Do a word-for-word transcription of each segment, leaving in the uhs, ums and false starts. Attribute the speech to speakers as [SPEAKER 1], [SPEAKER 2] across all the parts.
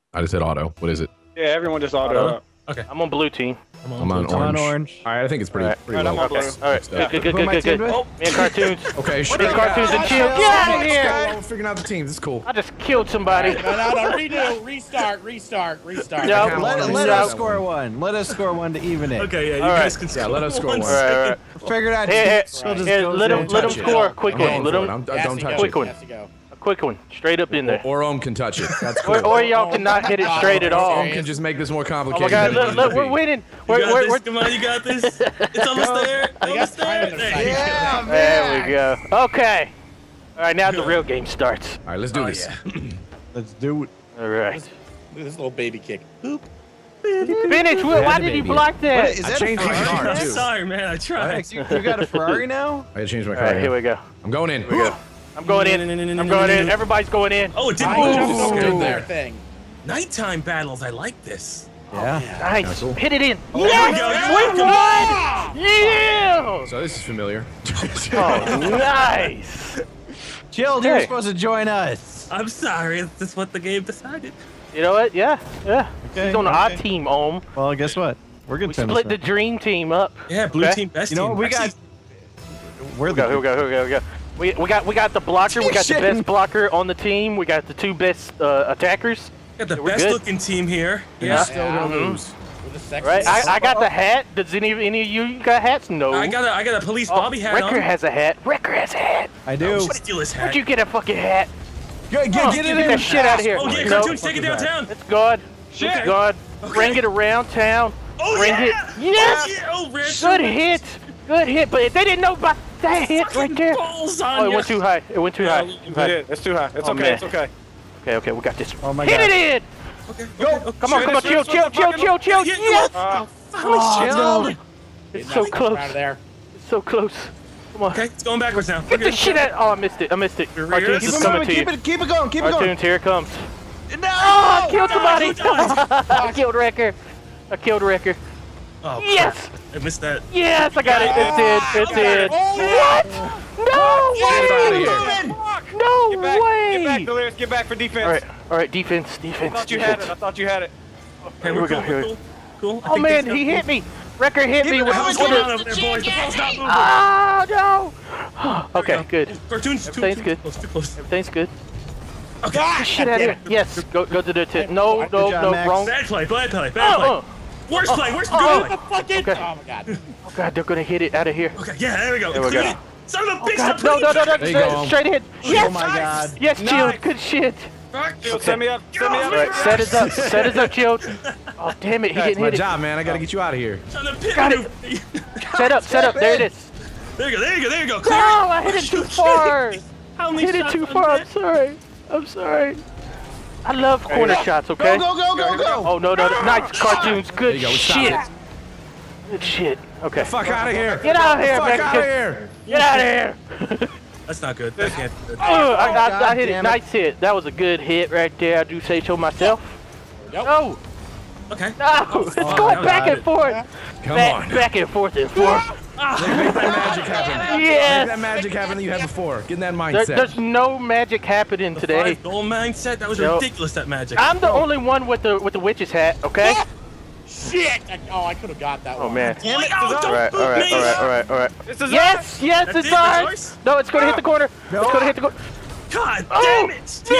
[SPEAKER 1] I just hit auto. What is it?
[SPEAKER 2] Yeah, everyone just auto.
[SPEAKER 3] Auto. Okay.
[SPEAKER 4] I'm on blue team.
[SPEAKER 1] I'm on, I'm on
[SPEAKER 5] I'm
[SPEAKER 1] orange.
[SPEAKER 5] on orange.
[SPEAKER 1] All right, I think it's pretty,
[SPEAKER 4] All right.
[SPEAKER 1] pretty
[SPEAKER 2] All right,
[SPEAKER 1] low.
[SPEAKER 2] I'm on blue.
[SPEAKER 4] All right, good, good, good,
[SPEAKER 5] Who am I
[SPEAKER 4] good, good,
[SPEAKER 5] teamed
[SPEAKER 4] good.
[SPEAKER 5] with?
[SPEAKER 4] Me and cartoons.
[SPEAKER 1] Okay,
[SPEAKER 4] Me
[SPEAKER 1] sure.
[SPEAKER 4] and cartoons and chill. Get out of here!
[SPEAKER 1] We're figuring out the teams. It's cool.
[SPEAKER 4] I just killed somebody.
[SPEAKER 3] No, no, no, redo, restart, restart, restart.
[SPEAKER 4] No,
[SPEAKER 1] kinda
[SPEAKER 5] Let,
[SPEAKER 1] wanna
[SPEAKER 5] let
[SPEAKER 1] do
[SPEAKER 5] us
[SPEAKER 1] that
[SPEAKER 5] score one. Let us score one to even it.
[SPEAKER 3] Okay, yeah, you
[SPEAKER 4] All
[SPEAKER 3] guys
[SPEAKER 4] right.
[SPEAKER 3] can
[SPEAKER 1] Yeah,
[SPEAKER 3] score.
[SPEAKER 1] let us score one.
[SPEAKER 4] All right, all right.
[SPEAKER 5] Figured out.
[SPEAKER 4] Here, here,
[SPEAKER 5] Still just
[SPEAKER 4] here,
[SPEAKER 5] goes
[SPEAKER 4] let him,
[SPEAKER 5] in.
[SPEAKER 4] let him
[SPEAKER 1] touch it.
[SPEAKER 4] score a quick
[SPEAKER 1] I'm
[SPEAKER 4] one.
[SPEAKER 1] going
[SPEAKER 4] Let
[SPEAKER 1] for it.
[SPEAKER 4] him,
[SPEAKER 1] I'm-
[SPEAKER 3] Has
[SPEAKER 1] don't
[SPEAKER 3] to
[SPEAKER 1] touch
[SPEAKER 3] go,
[SPEAKER 4] quick one.
[SPEAKER 3] has to go.
[SPEAKER 4] a quick one, straight up in there.
[SPEAKER 1] Or Ohm can touch it. That's cool.
[SPEAKER 4] Or, or y'all cannot hit it straight at all.
[SPEAKER 1] Ohm can just make this more
[SPEAKER 4] Oh
[SPEAKER 1] complicated.
[SPEAKER 4] my God,
[SPEAKER 1] than it
[SPEAKER 4] look,
[SPEAKER 1] needs
[SPEAKER 4] look,
[SPEAKER 1] to
[SPEAKER 4] we're
[SPEAKER 1] be.
[SPEAKER 4] winning.
[SPEAKER 6] You
[SPEAKER 4] We're,
[SPEAKER 6] got
[SPEAKER 4] we're,
[SPEAKER 6] this.
[SPEAKER 4] we're,
[SPEAKER 6] Come on, you got this. It's almost there.
[SPEAKER 3] They got
[SPEAKER 6] Almost there.
[SPEAKER 3] time in the
[SPEAKER 6] There
[SPEAKER 3] fight.
[SPEAKER 6] you go.
[SPEAKER 5] Yeah,
[SPEAKER 4] There
[SPEAKER 5] man.
[SPEAKER 4] we go. Okay. All right, now the real game starts.
[SPEAKER 1] All right, let's do
[SPEAKER 6] Oh,
[SPEAKER 1] this.
[SPEAKER 6] yeah.
[SPEAKER 5] Let's do it.
[SPEAKER 4] All right.
[SPEAKER 3] Look at this little baby kick. Boop.
[SPEAKER 4] Finish. Why
[SPEAKER 5] Yeah,
[SPEAKER 4] did
[SPEAKER 5] the
[SPEAKER 4] you
[SPEAKER 5] baby.
[SPEAKER 4] block
[SPEAKER 5] What,
[SPEAKER 4] that?
[SPEAKER 5] is
[SPEAKER 1] I
[SPEAKER 5] that a
[SPEAKER 1] changed my
[SPEAKER 5] Ferrari?
[SPEAKER 1] car,
[SPEAKER 6] I'm
[SPEAKER 1] too.
[SPEAKER 6] sorry, man. I tried.
[SPEAKER 5] Alex, you, you got a Ferrari now?
[SPEAKER 1] I gotta change my
[SPEAKER 4] All
[SPEAKER 1] car.
[SPEAKER 4] right, here we go.
[SPEAKER 1] I'm going in.
[SPEAKER 4] Here we go. I'm going in. I'm going in. Everybody's going in.
[SPEAKER 6] Oh, it didn't
[SPEAKER 3] I jumped
[SPEAKER 6] move.
[SPEAKER 3] over
[SPEAKER 6] Okay.
[SPEAKER 3] the there thing.
[SPEAKER 6] Nighttime battles. I like this.
[SPEAKER 5] Yeah.
[SPEAKER 4] Nice.
[SPEAKER 1] Castle.
[SPEAKER 4] Hit it in.
[SPEAKER 6] There we go.
[SPEAKER 4] We won! Yeah!
[SPEAKER 1] So this is familiar.
[SPEAKER 4] Oh, nice.
[SPEAKER 5] Chill, you're
[SPEAKER 4] Hey.
[SPEAKER 5] supposed to join us.
[SPEAKER 6] I'm sorry. Is this what the game decided?
[SPEAKER 4] You know what? Yeah, yeah.
[SPEAKER 5] Okay,
[SPEAKER 4] He's on the
[SPEAKER 5] okay.
[SPEAKER 4] odd team, Ohm.
[SPEAKER 5] Well, guess what? We're good
[SPEAKER 4] We
[SPEAKER 5] to
[SPEAKER 4] split the dream team up.
[SPEAKER 6] Yeah, blue
[SPEAKER 4] Okay.
[SPEAKER 6] team, best
[SPEAKER 5] You know
[SPEAKER 6] team.
[SPEAKER 5] what? We
[SPEAKER 6] Actually,
[SPEAKER 5] got. We're
[SPEAKER 4] Here we go. Here we go. Here we go. Here we go. We, we got we got the blocker. We got the best blocker on the team. We got the two best uh, attackers.
[SPEAKER 6] got the
[SPEAKER 4] Yeah, we're
[SPEAKER 6] best
[SPEAKER 4] good.
[SPEAKER 6] looking team here.
[SPEAKER 1] Yeah.
[SPEAKER 6] Yeah.
[SPEAKER 1] Still gonna
[SPEAKER 4] Mhm.
[SPEAKER 1] lose.
[SPEAKER 3] With the sexy
[SPEAKER 4] Right. I, I got the hat. Does any any of you got hats? No.
[SPEAKER 6] I got a I got a police
[SPEAKER 4] Oh,
[SPEAKER 6] Bobby hat
[SPEAKER 4] Wrecker
[SPEAKER 6] on.
[SPEAKER 4] has a hat. Wrecker has a hat.
[SPEAKER 5] I do.
[SPEAKER 6] Should steal his hat.
[SPEAKER 4] Where'd you get a fucking hat?
[SPEAKER 5] Get, get,
[SPEAKER 4] Oh,
[SPEAKER 5] get it
[SPEAKER 4] get
[SPEAKER 5] in.
[SPEAKER 4] that shit out of here.
[SPEAKER 6] Oh yeah,
[SPEAKER 4] No.
[SPEAKER 6] cartoons, take it downtown.
[SPEAKER 4] It's good.
[SPEAKER 6] Shit.
[SPEAKER 4] It's good.
[SPEAKER 6] Okay.
[SPEAKER 4] Bring it around town.
[SPEAKER 6] Oh
[SPEAKER 4] Bring
[SPEAKER 6] yeah.
[SPEAKER 4] it. Yes.
[SPEAKER 6] Oh, yeah. Oh, red
[SPEAKER 4] Good hit. Good hit. But if they didn't know about that hit right there.
[SPEAKER 6] Balls on
[SPEAKER 4] Oh, it
[SPEAKER 6] ya.
[SPEAKER 4] went too high. It went too high.
[SPEAKER 6] Yeah,
[SPEAKER 4] Too high.
[SPEAKER 2] Yeah, it's too high. It's
[SPEAKER 4] Oh,
[SPEAKER 2] okay.
[SPEAKER 4] man.
[SPEAKER 2] It's okay.
[SPEAKER 4] Okay, okay, we got this.
[SPEAKER 5] Oh my
[SPEAKER 4] Hit
[SPEAKER 5] God.
[SPEAKER 4] it in.
[SPEAKER 6] Okay.
[SPEAKER 5] Go.
[SPEAKER 6] okay, okay.
[SPEAKER 4] Come on, come on, chill, chill, chill, chill, chill.
[SPEAKER 6] Yeah, yeah,
[SPEAKER 4] Yes.
[SPEAKER 2] Uh,
[SPEAKER 4] Oh, no. It's so
[SPEAKER 3] Out
[SPEAKER 4] close.
[SPEAKER 3] of there.
[SPEAKER 4] It's so close. Come on.
[SPEAKER 6] Okay, it's going backwards now.
[SPEAKER 4] Get the shit out. Oh, I missed it. I missed it.
[SPEAKER 6] Rear.
[SPEAKER 4] Cartoons
[SPEAKER 6] Keep
[SPEAKER 4] is
[SPEAKER 6] it
[SPEAKER 4] coming
[SPEAKER 5] Keep
[SPEAKER 4] to you.
[SPEAKER 5] it, keep it going. Keep it going.
[SPEAKER 4] Cartoons, here it comes.
[SPEAKER 5] No!
[SPEAKER 4] Oh, I killed somebody.
[SPEAKER 6] who died?
[SPEAKER 4] I killed Wrecker. I killed Wrecker.
[SPEAKER 6] Oh,
[SPEAKER 4] Yes.
[SPEAKER 6] crap. I missed that.
[SPEAKER 4] Yes, I got it. It did. It did. What? No way. No
[SPEAKER 2] Get back. Get back,
[SPEAKER 4] way.
[SPEAKER 2] Delirious. Get back for defense.
[SPEAKER 4] All right. All right. Defense.
[SPEAKER 2] I
[SPEAKER 4] Defense.
[SPEAKER 2] thought you had
[SPEAKER 4] defense.
[SPEAKER 2] it. I thought you had it.
[SPEAKER 6] Okay,
[SPEAKER 4] Here
[SPEAKER 6] we're
[SPEAKER 4] we go,
[SPEAKER 6] cool,
[SPEAKER 4] here
[SPEAKER 6] we're
[SPEAKER 4] we-
[SPEAKER 6] cool. Cool. I
[SPEAKER 4] Oh
[SPEAKER 6] think
[SPEAKER 4] man,
[SPEAKER 6] this
[SPEAKER 4] he
[SPEAKER 6] got-
[SPEAKER 4] hit me. Wrecker hit me with
[SPEAKER 6] What's
[SPEAKER 4] with
[SPEAKER 6] going on
[SPEAKER 4] a.
[SPEAKER 6] over there, boys? The ball's not moving.
[SPEAKER 4] Oh no. Okay, good.
[SPEAKER 6] Cartoons too,
[SPEAKER 4] Everything's
[SPEAKER 6] too
[SPEAKER 4] good.
[SPEAKER 6] close, too close.
[SPEAKER 4] Everything's good.
[SPEAKER 6] Okay.
[SPEAKER 4] Get shit out of here. Yes. Go go to the tip. No,
[SPEAKER 5] Good
[SPEAKER 4] no,
[SPEAKER 5] job,
[SPEAKER 4] no.
[SPEAKER 5] Max.
[SPEAKER 4] Wrong.
[SPEAKER 6] Bad play, bad play, bad
[SPEAKER 4] Uh,
[SPEAKER 6] play.
[SPEAKER 4] uh.
[SPEAKER 6] Worst play, worst
[SPEAKER 4] Oh,
[SPEAKER 6] play.
[SPEAKER 3] Fucking.
[SPEAKER 4] Okay.
[SPEAKER 3] Oh my God.
[SPEAKER 4] Oh god, they're gonna hit it out of here.
[SPEAKER 6] Okay, yeah, there we go.
[SPEAKER 4] There we
[SPEAKER 6] Clear
[SPEAKER 4] go.
[SPEAKER 6] it. Son of a bitch,
[SPEAKER 4] God,
[SPEAKER 6] stop
[SPEAKER 4] no, no, no, no.
[SPEAKER 1] There you
[SPEAKER 4] Straight,
[SPEAKER 1] go.
[SPEAKER 4] straight hit. Yes.
[SPEAKER 5] Oh my God.
[SPEAKER 4] Yes,
[SPEAKER 2] Nice.
[SPEAKER 4] Shield. Good shit.
[SPEAKER 6] Fuck.
[SPEAKER 2] Shield, Set me up. Set me
[SPEAKER 6] Get
[SPEAKER 2] up.
[SPEAKER 4] All right, set us up. Set us up, Shield. Oh damn it, he
[SPEAKER 1] That's
[SPEAKER 4] didn't
[SPEAKER 1] my
[SPEAKER 4] hit it.
[SPEAKER 1] job, man. I gotta get you out of here.
[SPEAKER 6] Son of a bitch.
[SPEAKER 4] Got it. Set up, set up. There it is.
[SPEAKER 6] There you go, there you go, there you go.
[SPEAKER 4] No,
[SPEAKER 6] Clear it.
[SPEAKER 4] I hit it too far.
[SPEAKER 6] How many
[SPEAKER 4] Hit it
[SPEAKER 6] shots
[SPEAKER 4] too
[SPEAKER 6] on
[SPEAKER 4] far. I'm
[SPEAKER 6] that?
[SPEAKER 4] sorry. I'm sorry. I love corner shots. Okay.
[SPEAKER 5] Go, go, go, go, go.
[SPEAKER 4] Oh no, no, no. Nice cartoons.
[SPEAKER 1] There
[SPEAKER 4] Good
[SPEAKER 1] you go. We stopped
[SPEAKER 4] shit.
[SPEAKER 1] it.
[SPEAKER 4] Good shit. Okay.
[SPEAKER 1] Fuck out of here.
[SPEAKER 4] Get out of here,
[SPEAKER 1] Fuck
[SPEAKER 4] man.
[SPEAKER 1] out of here.
[SPEAKER 4] Get out of here.
[SPEAKER 6] That's not good. That can't be good.
[SPEAKER 4] Oh, I, I, I
[SPEAKER 5] God
[SPEAKER 4] hit it.
[SPEAKER 5] damn it.
[SPEAKER 4] Nice hit. That was a good hit right there. I do say so myself.
[SPEAKER 3] Yep.
[SPEAKER 4] No,
[SPEAKER 6] Okay.
[SPEAKER 4] no. It's
[SPEAKER 6] Oh,
[SPEAKER 4] going
[SPEAKER 6] now
[SPEAKER 4] back
[SPEAKER 6] got
[SPEAKER 4] and
[SPEAKER 6] it.
[SPEAKER 4] forth.
[SPEAKER 1] Come
[SPEAKER 4] back,
[SPEAKER 1] on.
[SPEAKER 4] back and forth and forth.
[SPEAKER 1] Make that magic happen. Make
[SPEAKER 4] Yes.
[SPEAKER 1] that magic happen that you had before. Get in that
[SPEAKER 4] There,
[SPEAKER 1] mindset.
[SPEAKER 4] there's no magic happening
[SPEAKER 6] The
[SPEAKER 4] today.
[SPEAKER 6] five goal mindset. That was
[SPEAKER 4] Nope.
[SPEAKER 6] ridiculous. That magic.
[SPEAKER 4] I'm the only one with the with the witch's hat. Okay.
[SPEAKER 3] Shit. I- Oh, I could have got that
[SPEAKER 4] Oh
[SPEAKER 3] one.
[SPEAKER 4] man.
[SPEAKER 6] Damn it! Oh,
[SPEAKER 4] All
[SPEAKER 6] don't
[SPEAKER 4] right,
[SPEAKER 6] boot
[SPEAKER 4] all right,
[SPEAKER 6] me.
[SPEAKER 4] all right, all right, all right.
[SPEAKER 2] This is
[SPEAKER 4] Yes, yes,
[SPEAKER 6] That's
[SPEAKER 4] it's
[SPEAKER 6] it, that's
[SPEAKER 4] ours.
[SPEAKER 6] yours?
[SPEAKER 4] No, it's gonna hit the corner. It's gonna hit the corner.
[SPEAKER 6] God
[SPEAKER 4] Oh,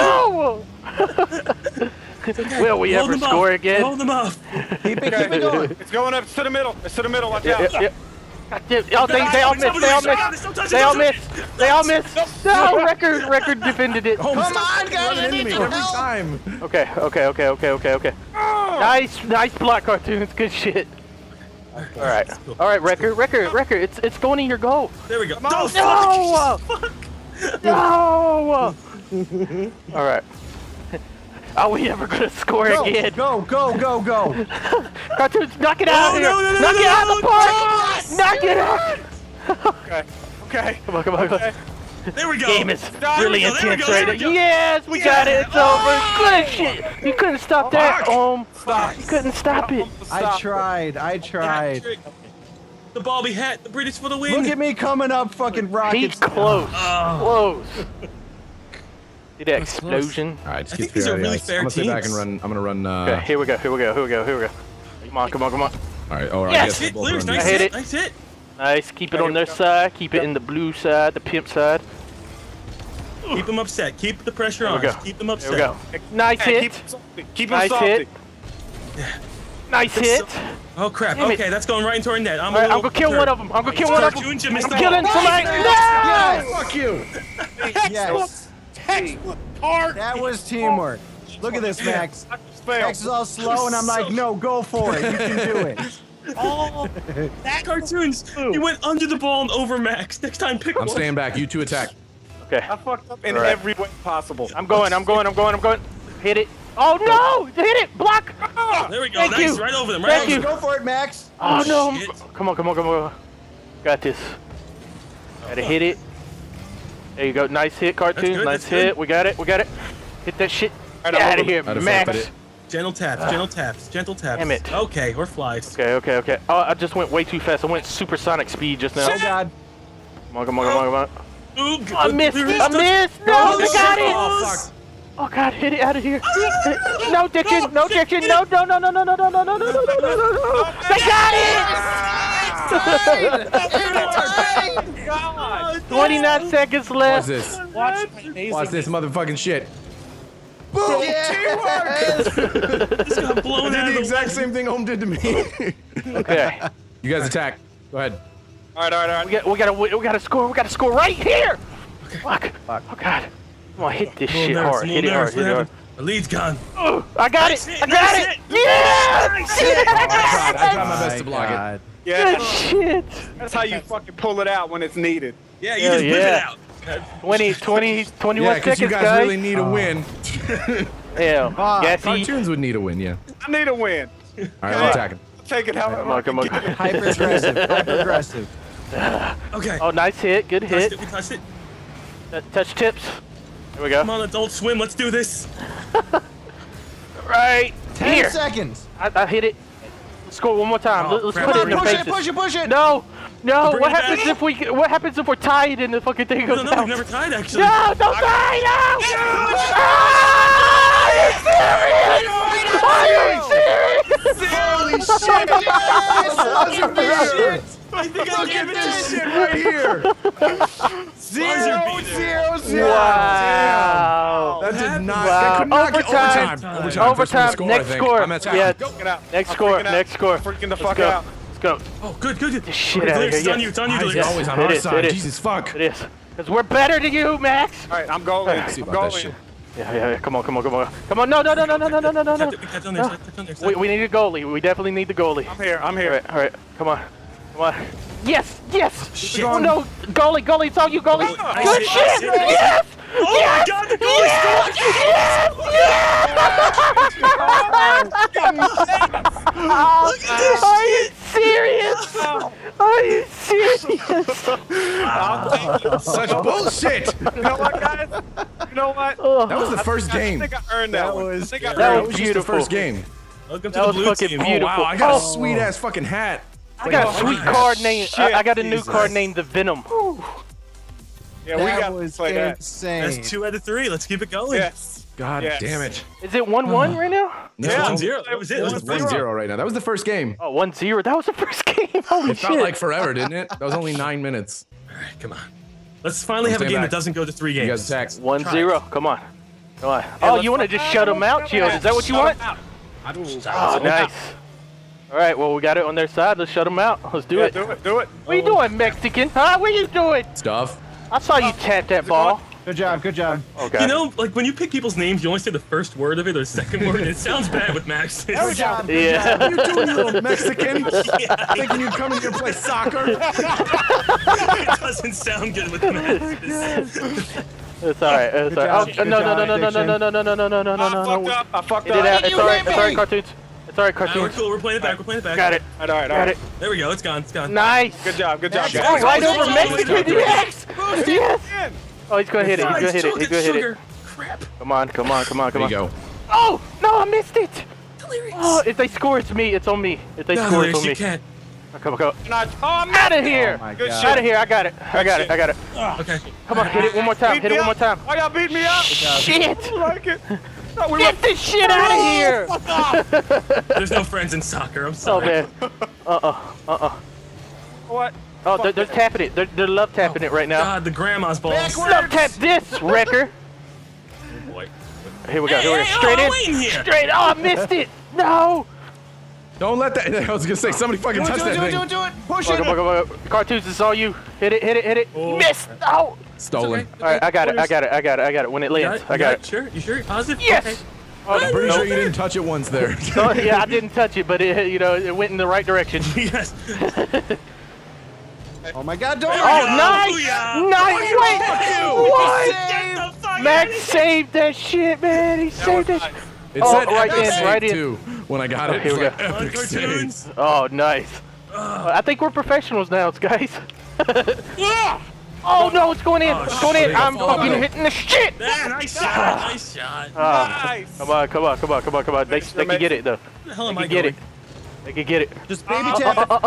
[SPEAKER 6] damn it!
[SPEAKER 4] no! Will we
[SPEAKER 6] Hold
[SPEAKER 4] ever
[SPEAKER 6] them up.
[SPEAKER 4] score again?
[SPEAKER 6] Hold them up.
[SPEAKER 5] Keep it, keep it going.
[SPEAKER 2] It's going up. It's to the middle. It's to the middle. Watch
[SPEAKER 4] Yeah,
[SPEAKER 2] out.
[SPEAKER 4] yeah, yeah. God damn- Oh, they, they all missed. They all missed. They all missed. They all missed. No, record, record defended it.
[SPEAKER 1] Oh,
[SPEAKER 5] Come
[SPEAKER 1] stop
[SPEAKER 5] on, guys,
[SPEAKER 1] running
[SPEAKER 5] I
[SPEAKER 1] into
[SPEAKER 5] need
[SPEAKER 1] me
[SPEAKER 5] some
[SPEAKER 1] every
[SPEAKER 5] help.
[SPEAKER 1] time.
[SPEAKER 4] Okay, okay, okay, okay, okay, okay. Nice, nice block, cartoons. Good shit. All right, all right, record, record, record. It's it's going in your goal.
[SPEAKER 6] There we go.
[SPEAKER 2] on.
[SPEAKER 6] No,
[SPEAKER 4] No!
[SPEAKER 6] fuck.
[SPEAKER 4] No. All right. Are we ever gonna score
[SPEAKER 5] Go,
[SPEAKER 4] again?
[SPEAKER 5] go, go, go, go.
[SPEAKER 4] Cartoons, knock it out
[SPEAKER 6] No,
[SPEAKER 4] of here!
[SPEAKER 6] no, no, no,
[SPEAKER 4] knock
[SPEAKER 6] no,
[SPEAKER 4] it
[SPEAKER 6] no,
[SPEAKER 4] out of
[SPEAKER 6] no,
[SPEAKER 4] the park!
[SPEAKER 6] yes!
[SPEAKER 4] Knock it out!
[SPEAKER 2] Okay. Okay.
[SPEAKER 4] Come on, come on, come on.
[SPEAKER 6] There we go.
[SPEAKER 4] Game is
[SPEAKER 2] There
[SPEAKER 4] really
[SPEAKER 6] we go, there we
[SPEAKER 4] intense
[SPEAKER 6] go, there
[SPEAKER 4] right
[SPEAKER 6] we
[SPEAKER 4] now.
[SPEAKER 6] go.
[SPEAKER 4] Yes, we
[SPEAKER 6] Yeah.
[SPEAKER 4] got it. It's
[SPEAKER 6] Oh,
[SPEAKER 4] over. Good shit. You couldn't stop that, Ohm.
[SPEAKER 2] Stop.
[SPEAKER 4] You couldn't stop it.
[SPEAKER 5] I tried, I tried.
[SPEAKER 6] The Bobby hat. The British for the win.
[SPEAKER 5] Look at me coming up fucking
[SPEAKER 4] He's
[SPEAKER 5] rockets.
[SPEAKER 4] close.
[SPEAKER 6] Oh.
[SPEAKER 4] Close. See the explosion?
[SPEAKER 1] All right, just
[SPEAKER 6] I
[SPEAKER 1] keep
[SPEAKER 6] think these
[SPEAKER 1] clear
[SPEAKER 6] are
[SPEAKER 1] of the
[SPEAKER 6] really
[SPEAKER 1] ice.
[SPEAKER 6] fair
[SPEAKER 1] I'm gonna stay back and
[SPEAKER 6] teams.
[SPEAKER 1] run. I'm gonna run. Uh,
[SPEAKER 4] Okay, here we go, here we go, here we go, here we go. Come on, come on, come on.
[SPEAKER 1] All right. Oh, I
[SPEAKER 4] Yes!
[SPEAKER 1] guess we'll
[SPEAKER 6] Hit,
[SPEAKER 1] both
[SPEAKER 6] clears.
[SPEAKER 1] run
[SPEAKER 6] Nice
[SPEAKER 4] I hit
[SPEAKER 6] hit.
[SPEAKER 4] it.
[SPEAKER 6] Nice hit.
[SPEAKER 4] Nice, keep it on their side, keep it in the blue side, the pimp side.
[SPEAKER 6] Keep them upset. Keep the pressure
[SPEAKER 4] There
[SPEAKER 6] on.
[SPEAKER 4] we go.
[SPEAKER 6] Just keep them
[SPEAKER 4] There
[SPEAKER 6] upset.
[SPEAKER 4] we go. Nice
[SPEAKER 2] Hey,
[SPEAKER 4] hit.
[SPEAKER 2] keep him salty. Keep him
[SPEAKER 4] Nice
[SPEAKER 2] salty.
[SPEAKER 4] hit. Nice hit.
[SPEAKER 6] Oh crap.
[SPEAKER 4] Damn it.
[SPEAKER 6] Okay, that's going right into our net. I'm,
[SPEAKER 4] All
[SPEAKER 6] a
[SPEAKER 4] right, I'm
[SPEAKER 6] little
[SPEAKER 4] gonna kill one of them. I'm gonna kill one of them.
[SPEAKER 6] Cartoons, you
[SPEAKER 4] I'm
[SPEAKER 6] missed the
[SPEAKER 4] killing
[SPEAKER 6] ball.
[SPEAKER 4] somebody. No!
[SPEAKER 5] Yes.
[SPEAKER 1] Fuck you.
[SPEAKER 5] Yes.
[SPEAKER 3] Textbook card.
[SPEAKER 5] That was teamwork. Look at this, Max. Max is all slow, and I'm like, no, go for it. You can do it.
[SPEAKER 3] Oh, that
[SPEAKER 6] Cartoons. You went under the ball and over Max. Next time, pick
[SPEAKER 1] I'm
[SPEAKER 6] one.
[SPEAKER 1] staying back. You two attack.
[SPEAKER 4] Okay,
[SPEAKER 2] I fucked up in
[SPEAKER 4] All right.
[SPEAKER 2] every way possible.
[SPEAKER 4] I'm going, I'm going, I'm going, I'm going. Hit it. Oh no! Hit it! Block!
[SPEAKER 6] There we go.
[SPEAKER 4] Thank
[SPEAKER 6] nice.
[SPEAKER 4] you.
[SPEAKER 6] Right over them. Right
[SPEAKER 4] Thank
[SPEAKER 6] over
[SPEAKER 4] you.
[SPEAKER 6] them.
[SPEAKER 5] Go for it, Max.
[SPEAKER 4] Oh no!
[SPEAKER 6] shit.
[SPEAKER 4] Come on, come on, come on. Got this. Gotta hit it. There you go. Nice hit, cartoons.
[SPEAKER 6] good,
[SPEAKER 4] Nice
[SPEAKER 6] that's
[SPEAKER 4] hit.
[SPEAKER 6] good.
[SPEAKER 4] We got it. We got it. Hit that shit.
[SPEAKER 2] Right,
[SPEAKER 4] Get
[SPEAKER 2] I'll
[SPEAKER 4] out of
[SPEAKER 2] hold
[SPEAKER 4] here,
[SPEAKER 1] I'd have
[SPEAKER 4] Max.
[SPEAKER 1] forfeited.
[SPEAKER 6] Gentle taps. Gentle taps. Gentle taps.
[SPEAKER 4] Damn it.
[SPEAKER 6] Okay, or flies.
[SPEAKER 4] Okay, okay, okay. Oh, I just went way too fast. I went supersonic speed just now.
[SPEAKER 5] Oh, God.
[SPEAKER 4] Come on, come on, come on, come on.
[SPEAKER 6] Ooh,
[SPEAKER 4] I missed.
[SPEAKER 6] there is
[SPEAKER 4] I
[SPEAKER 6] the-
[SPEAKER 4] missed. No, I
[SPEAKER 6] There
[SPEAKER 4] got
[SPEAKER 6] is
[SPEAKER 4] it.
[SPEAKER 6] the-
[SPEAKER 1] fuck.
[SPEAKER 4] Oh God, hit it out of here. No diction, no diction, no, no, no, no, no, no, no, no, no, no, no, no, no, no. They got it! twenty-nine seconds
[SPEAKER 1] Watch
[SPEAKER 4] left.
[SPEAKER 1] this.
[SPEAKER 3] watch my amazing.
[SPEAKER 1] Watch this motherfucking shit.
[SPEAKER 5] Boom.
[SPEAKER 6] Just got blown
[SPEAKER 1] Did
[SPEAKER 6] out of
[SPEAKER 1] the
[SPEAKER 6] the
[SPEAKER 1] exact same thing Home did to me.
[SPEAKER 4] Okay,
[SPEAKER 1] You guys attack. Go ahead.
[SPEAKER 2] All right, all right, all
[SPEAKER 4] we
[SPEAKER 2] right.
[SPEAKER 4] got, we gotta, we gotta score. We gotta score right here. Fuck. Oh God. Come on, hit this
[SPEAKER 6] Little
[SPEAKER 4] shit
[SPEAKER 6] nerves,
[SPEAKER 4] hard.
[SPEAKER 6] little
[SPEAKER 4] Hit it hard.
[SPEAKER 6] nerves.
[SPEAKER 4] Hit it hard.
[SPEAKER 6] The lead's gone.
[SPEAKER 4] Oh, I got it.
[SPEAKER 6] Nice
[SPEAKER 4] I
[SPEAKER 6] hit,
[SPEAKER 4] got
[SPEAKER 6] nice
[SPEAKER 4] it.
[SPEAKER 6] hit.
[SPEAKER 4] Yeah.
[SPEAKER 6] Nice hit.
[SPEAKER 1] I tried. I tried my best to
[SPEAKER 5] My
[SPEAKER 1] block it.
[SPEAKER 5] God.
[SPEAKER 2] Yeah,
[SPEAKER 4] Good shit.
[SPEAKER 2] that's how you fucking pull it out when it's needed.
[SPEAKER 6] Yeah, you
[SPEAKER 4] Hell
[SPEAKER 6] just whip
[SPEAKER 4] yeah.
[SPEAKER 6] it out.
[SPEAKER 4] twenty, twenty, twenty-one
[SPEAKER 1] Yeah, because
[SPEAKER 4] seconds,
[SPEAKER 1] you guys
[SPEAKER 4] guys.
[SPEAKER 1] really need a win.
[SPEAKER 4] Yeah.
[SPEAKER 5] Ah,
[SPEAKER 4] Gassy.
[SPEAKER 1] Cartoons would need a win, yeah.
[SPEAKER 2] I need a win.
[SPEAKER 1] All right, I'm attacking.
[SPEAKER 2] Take it however
[SPEAKER 4] Come on, come on.
[SPEAKER 5] Hyper aggressive. Hyper aggressive.
[SPEAKER 6] Okay.
[SPEAKER 4] Oh, nice hit. Good
[SPEAKER 6] Touched
[SPEAKER 4] hit.
[SPEAKER 6] it, we touched it.
[SPEAKER 4] Uh, Touch tips. There we
[SPEAKER 6] Come
[SPEAKER 4] go.
[SPEAKER 6] on, Adult Swim, let's do this.
[SPEAKER 4] Right
[SPEAKER 5] Ten
[SPEAKER 4] here.
[SPEAKER 5] seconds.
[SPEAKER 4] I, I hit it. Let's score one more time.
[SPEAKER 6] Oh,
[SPEAKER 4] Let- Let's
[SPEAKER 6] crap.
[SPEAKER 4] put it in their
[SPEAKER 5] Push it,
[SPEAKER 4] faces.
[SPEAKER 5] push it, push it.
[SPEAKER 4] No, no.
[SPEAKER 6] Bring
[SPEAKER 4] What
[SPEAKER 6] it back.
[SPEAKER 4] happens if we? What happens if we're tied and the fucking thing
[SPEAKER 6] I
[SPEAKER 4] goes
[SPEAKER 6] don't know,
[SPEAKER 4] down?
[SPEAKER 6] we've never tied actually.
[SPEAKER 4] No, don't die! No! Ah, are you serious? Are you serious?
[SPEAKER 1] Holy shit! Yes!
[SPEAKER 6] I think I
[SPEAKER 1] Look
[SPEAKER 6] gave
[SPEAKER 1] at
[SPEAKER 6] it
[SPEAKER 1] this
[SPEAKER 6] to
[SPEAKER 1] shit right here!
[SPEAKER 6] Zero,
[SPEAKER 1] Zero, zero!
[SPEAKER 4] Wow.
[SPEAKER 1] That did not.
[SPEAKER 4] Wow.
[SPEAKER 1] That could not get
[SPEAKER 4] Overtime.
[SPEAKER 1] overtime. Overtime.
[SPEAKER 4] Overtime.
[SPEAKER 1] First one to score,
[SPEAKER 4] Next
[SPEAKER 1] I think.
[SPEAKER 4] score.
[SPEAKER 1] I'm attacking.
[SPEAKER 4] Yeah.
[SPEAKER 2] Get out.
[SPEAKER 4] Next
[SPEAKER 2] I'm
[SPEAKER 4] score.
[SPEAKER 2] freaking out.
[SPEAKER 4] Next score.
[SPEAKER 2] I'm freaking the
[SPEAKER 4] Let's
[SPEAKER 2] fuck
[SPEAKER 4] go.
[SPEAKER 2] out.
[SPEAKER 4] Let's go.
[SPEAKER 6] Oh, good, good, good.
[SPEAKER 4] Get shit
[SPEAKER 6] Okay,
[SPEAKER 4] out of
[SPEAKER 6] Delirious,
[SPEAKER 4] here.
[SPEAKER 6] It's on
[SPEAKER 4] Yes.
[SPEAKER 6] you, it's on you,
[SPEAKER 1] Why is he
[SPEAKER 6] Delirious.
[SPEAKER 1] always on
[SPEAKER 4] It
[SPEAKER 1] our
[SPEAKER 4] is, it
[SPEAKER 1] side?
[SPEAKER 4] is.
[SPEAKER 1] Jesus fuck.
[SPEAKER 4] It is. Because we're better than you, Max.
[SPEAKER 2] All right, I'm going.
[SPEAKER 1] See
[SPEAKER 2] I'm
[SPEAKER 1] about that
[SPEAKER 2] going.
[SPEAKER 1] shit.
[SPEAKER 4] Yeah, yeah, yeah. Come on, come on, come on. Come on. No, no, no, no, no, no, no, no, no, no.
[SPEAKER 6] We kept on there,
[SPEAKER 4] No.
[SPEAKER 6] kept on there.
[SPEAKER 4] We, we need a goalie. We definitely need the goalie.
[SPEAKER 2] I'm here. I'm
[SPEAKER 4] All
[SPEAKER 2] here.
[SPEAKER 4] right, all right. Come on. Come on. Yes, yes.
[SPEAKER 6] Shit.
[SPEAKER 4] Oh, no. Goalie, goalie. It's all you, goalie.
[SPEAKER 6] Nice
[SPEAKER 4] Good
[SPEAKER 6] hit,
[SPEAKER 4] shit.
[SPEAKER 6] nice hit.
[SPEAKER 4] Yes.
[SPEAKER 6] Oh
[SPEAKER 4] Yes.
[SPEAKER 6] my god, the goalie scored!
[SPEAKER 4] Are you serious? Are you serious?
[SPEAKER 1] Such bullshit!
[SPEAKER 2] You know what, guys? You know what?
[SPEAKER 1] That was the first
[SPEAKER 2] I
[SPEAKER 1] game.
[SPEAKER 2] think I earned that,
[SPEAKER 5] That
[SPEAKER 2] one.
[SPEAKER 5] was-
[SPEAKER 2] I think I
[SPEAKER 4] that
[SPEAKER 2] earned
[SPEAKER 4] was
[SPEAKER 1] was just the
[SPEAKER 4] beautiful.
[SPEAKER 1] first game.
[SPEAKER 6] Welcome to
[SPEAKER 4] That
[SPEAKER 6] the
[SPEAKER 4] was
[SPEAKER 6] blue
[SPEAKER 4] fucking
[SPEAKER 6] team.
[SPEAKER 1] Oh
[SPEAKER 4] beautiful.
[SPEAKER 1] wow, I got
[SPEAKER 4] Oh.
[SPEAKER 1] a sweet ass fucking hat.
[SPEAKER 4] I got a
[SPEAKER 1] Oh,
[SPEAKER 4] sweet
[SPEAKER 1] nice.
[SPEAKER 4] card named. I, I got a new
[SPEAKER 2] Jesus.
[SPEAKER 4] card named the Venom.
[SPEAKER 2] Yeah, we
[SPEAKER 5] That
[SPEAKER 2] got
[SPEAKER 5] was
[SPEAKER 2] to play that.
[SPEAKER 5] insane.
[SPEAKER 6] That's two out of three. Let's keep it going.
[SPEAKER 2] Yes.
[SPEAKER 1] God
[SPEAKER 2] Yes.
[SPEAKER 1] damn it.
[SPEAKER 4] Is it one one right now?
[SPEAKER 1] No,
[SPEAKER 6] Yeah,
[SPEAKER 1] it's
[SPEAKER 6] one zero. That was it. That was the
[SPEAKER 1] one
[SPEAKER 6] first
[SPEAKER 1] zero right now. That was the first game.
[SPEAKER 4] Oh, one zero. That was the first game. Holy
[SPEAKER 1] It felt
[SPEAKER 4] shit.
[SPEAKER 1] like forever, didn't it? That was only nine minutes.
[SPEAKER 6] Alright, come on. Let's finally
[SPEAKER 1] I'm
[SPEAKER 6] have a
[SPEAKER 1] staying
[SPEAKER 6] game
[SPEAKER 1] back.
[SPEAKER 6] that doesn't go to three
[SPEAKER 1] You
[SPEAKER 6] games.
[SPEAKER 1] guys attack.
[SPEAKER 4] One
[SPEAKER 6] Try
[SPEAKER 4] zero.
[SPEAKER 6] it.
[SPEAKER 4] Come on. Come on. Oh, you want to just shut them out, Shield? Is that what you want? Oh, nice. All right. Well, we got it on their side. Let's shut them out. Let's do
[SPEAKER 2] Yeah,
[SPEAKER 4] it.
[SPEAKER 2] do it. Do it.
[SPEAKER 4] What you doing, Mexican? Huh? What you doing?
[SPEAKER 1] Stuff.
[SPEAKER 4] I saw you tap that ball.
[SPEAKER 5] Good job, good job.
[SPEAKER 4] Okay.
[SPEAKER 6] You know, like when you pick people's names, you only say the first word of it or the second word, and it sounds bad with Max.
[SPEAKER 5] Good
[SPEAKER 6] It's-
[SPEAKER 5] job. Good
[SPEAKER 4] Yeah.
[SPEAKER 1] What are you doing, you little Mexican? Thinking you're coming here to play soccer?
[SPEAKER 6] it doesn't sound good with Max.
[SPEAKER 4] It's all right. It's
[SPEAKER 5] Good
[SPEAKER 4] all right.
[SPEAKER 5] job,
[SPEAKER 4] Oh,
[SPEAKER 5] good
[SPEAKER 4] no, no,
[SPEAKER 5] job,
[SPEAKER 4] no, no, no, no, no, no, no, no, no, no, no,
[SPEAKER 2] I
[SPEAKER 4] no,
[SPEAKER 2] fucked
[SPEAKER 4] no.
[SPEAKER 2] up. I fucked
[SPEAKER 4] Get it out.
[SPEAKER 2] up.
[SPEAKER 4] It's all right. It's all right, cartoons. It's all right,
[SPEAKER 6] Alright, we're
[SPEAKER 4] cartoons.
[SPEAKER 6] cool. We're playing it back. We're playing it back.
[SPEAKER 4] Got it.
[SPEAKER 2] All right, all right, all
[SPEAKER 4] Got
[SPEAKER 2] right.
[SPEAKER 4] it.
[SPEAKER 6] There we go. It's gone. It's gone.
[SPEAKER 4] Nice.
[SPEAKER 2] Good job. Good job,
[SPEAKER 5] Good
[SPEAKER 2] guys.
[SPEAKER 4] Oh, right over
[SPEAKER 6] Go,
[SPEAKER 4] Mexican.
[SPEAKER 6] go, go.
[SPEAKER 4] Yes. Yes.
[SPEAKER 2] In.
[SPEAKER 4] Oh, he's gonna hit it. He's gonna hit it. He's gonna hit it.
[SPEAKER 6] Sugar. Crap.
[SPEAKER 4] Come on, come on, come on, come
[SPEAKER 1] There
[SPEAKER 4] on.
[SPEAKER 1] you go.
[SPEAKER 4] Oh, no, I missed it.
[SPEAKER 6] Delirious.
[SPEAKER 4] Oh, if they score, it's me. It's on me. If they
[SPEAKER 6] No,
[SPEAKER 4] score, it's
[SPEAKER 6] Delirious,
[SPEAKER 4] on me.
[SPEAKER 6] you can't.
[SPEAKER 4] Come on, come on.
[SPEAKER 2] Not, oh, I'm
[SPEAKER 4] Out of here!
[SPEAKER 5] Oh my
[SPEAKER 2] Good
[SPEAKER 5] God.
[SPEAKER 2] shit.
[SPEAKER 4] Out of here! I got it. I got it. I got it.
[SPEAKER 6] Okay.
[SPEAKER 4] Come on, hit it one more time.
[SPEAKER 2] Beat
[SPEAKER 4] Hit
[SPEAKER 2] me
[SPEAKER 4] it one more
[SPEAKER 2] up.
[SPEAKER 4] time.
[SPEAKER 2] Why y'all beat me up?
[SPEAKER 4] Shit!
[SPEAKER 2] I like it. No, we
[SPEAKER 4] Get this shit out of here!
[SPEAKER 3] Fuck off!
[SPEAKER 6] There's no friends in soccer. I'm
[SPEAKER 4] Oh
[SPEAKER 6] sorry.
[SPEAKER 4] man. Uh uh. Uh uh.
[SPEAKER 2] What?
[SPEAKER 4] Oh, they're, they're tapping it. They're, they're love tapping it right now.
[SPEAKER 6] God, the grandma's balls.
[SPEAKER 4] Love tap this, Wrecker.
[SPEAKER 6] Oh, boy.
[SPEAKER 4] Here we go.
[SPEAKER 6] Hey,
[SPEAKER 4] Here we go.
[SPEAKER 6] hey,
[SPEAKER 4] Straight
[SPEAKER 6] oh,
[SPEAKER 4] in.
[SPEAKER 6] I'm waiting here.
[SPEAKER 4] Straight. Oh, I missed it. No.
[SPEAKER 1] Don't let that. I was gonna say somebody fucking
[SPEAKER 5] Do it,
[SPEAKER 1] touch
[SPEAKER 5] do it,
[SPEAKER 1] that
[SPEAKER 5] do it,
[SPEAKER 1] thing.
[SPEAKER 5] do it, do it. Push
[SPEAKER 4] Come on,
[SPEAKER 5] it.
[SPEAKER 4] come on, come on. Cartoons, this is all you. Hit it, hit it, hit it.
[SPEAKER 6] Oh.
[SPEAKER 4] Missed. Oh.
[SPEAKER 1] Stolen.
[SPEAKER 6] Okay.
[SPEAKER 4] All right, I got it. I got it. I got it. I got it. When it
[SPEAKER 6] You
[SPEAKER 4] lands,
[SPEAKER 6] got
[SPEAKER 4] I
[SPEAKER 6] You
[SPEAKER 4] got it.
[SPEAKER 6] Sure? You sure? Positive?
[SPEAKER 4] Yes.
[SPEAKER 6] Okay.
[SPEAKER 4] Oh,
[SPEAKER 1] I'm pretty
[SPEAKER 4] no.
[SPEAKER 1] sure you didn't touch it once there.
[SPEAKER 4] No, yeah, I didn't touch it, but it, you know, it went in the right direction.
[SPEAKER 6] Yes.
[SPEAKER 5] Oh my God! Don't.
[SPEAKER 4] Oh,
[SPEAKER 6] Yeah.
[SPEAKER 4] nice!
[SPEAKER 6] Booyah.
[SPEAKER 4] Nice! Wait! What?
[SPEAKER 6] Get the fuck
[SPEAKER 4] Max
[SPEAKER 6] out of
[SPEAKER 4] saved that shit, man. He saved that.
[SPEAKER 2] nice.
[SPEAKER 4] Sh-
[SPEAKER 1] It
[SPEAKER 4] Oh,
[SPEAKER 1] said
[SPEAKER 4] right
[SPEAKER 1] epic
[SPEAKER 4] in,
[SPEAKER 1] save,
[SPEAKER 4] right in.
[SPEAKER 1] too when I got it.
[SPEAKER 4] Here we
[SPEAKER 1] It's
[SPEAKER 4] go.
[SPEAKER 1] like
[SPEAKER 6] On
[SPEAKER 1] epic save.
[SPEAKER 6] cartoons.
[SPEAKER 4] Oh, nice. Uh, I think we're professionals now, guys.
[SPEAKER 3] Yeah!
[SPEAKER 4] Oh no, it's going in.
[SPEAKER 6] Oh,
[SPEAKER 4] It's going in.
[SPEAKER 6] shit.
[SPEAKER 4] I'm
[SPEAKER 1] Oh,
[SPEAKER 4] fucking
[SPEAKER 1] no.
[SPEAKER 4] hitting the shit.
[SPEAKER 6] Ah, nice shot. Nice shot.
[SPEAKER 4] Ah,
[SPEAKER 2] Nice.
[SPEAKER 4] come on, come on, come on, come on, come on. They, they can get it though.
[SPEAKER 6] Where the hell
[SPEAKER 4] They
[SPEAKER 6] am
[SPEAKER 4] can
[SPEAKER 6] I
[SPEAKER 4] get
[SPEAKER 6] going?
[SPEAKER 4] it. They can get it.
[SPEAKER 5] Just baby tap it.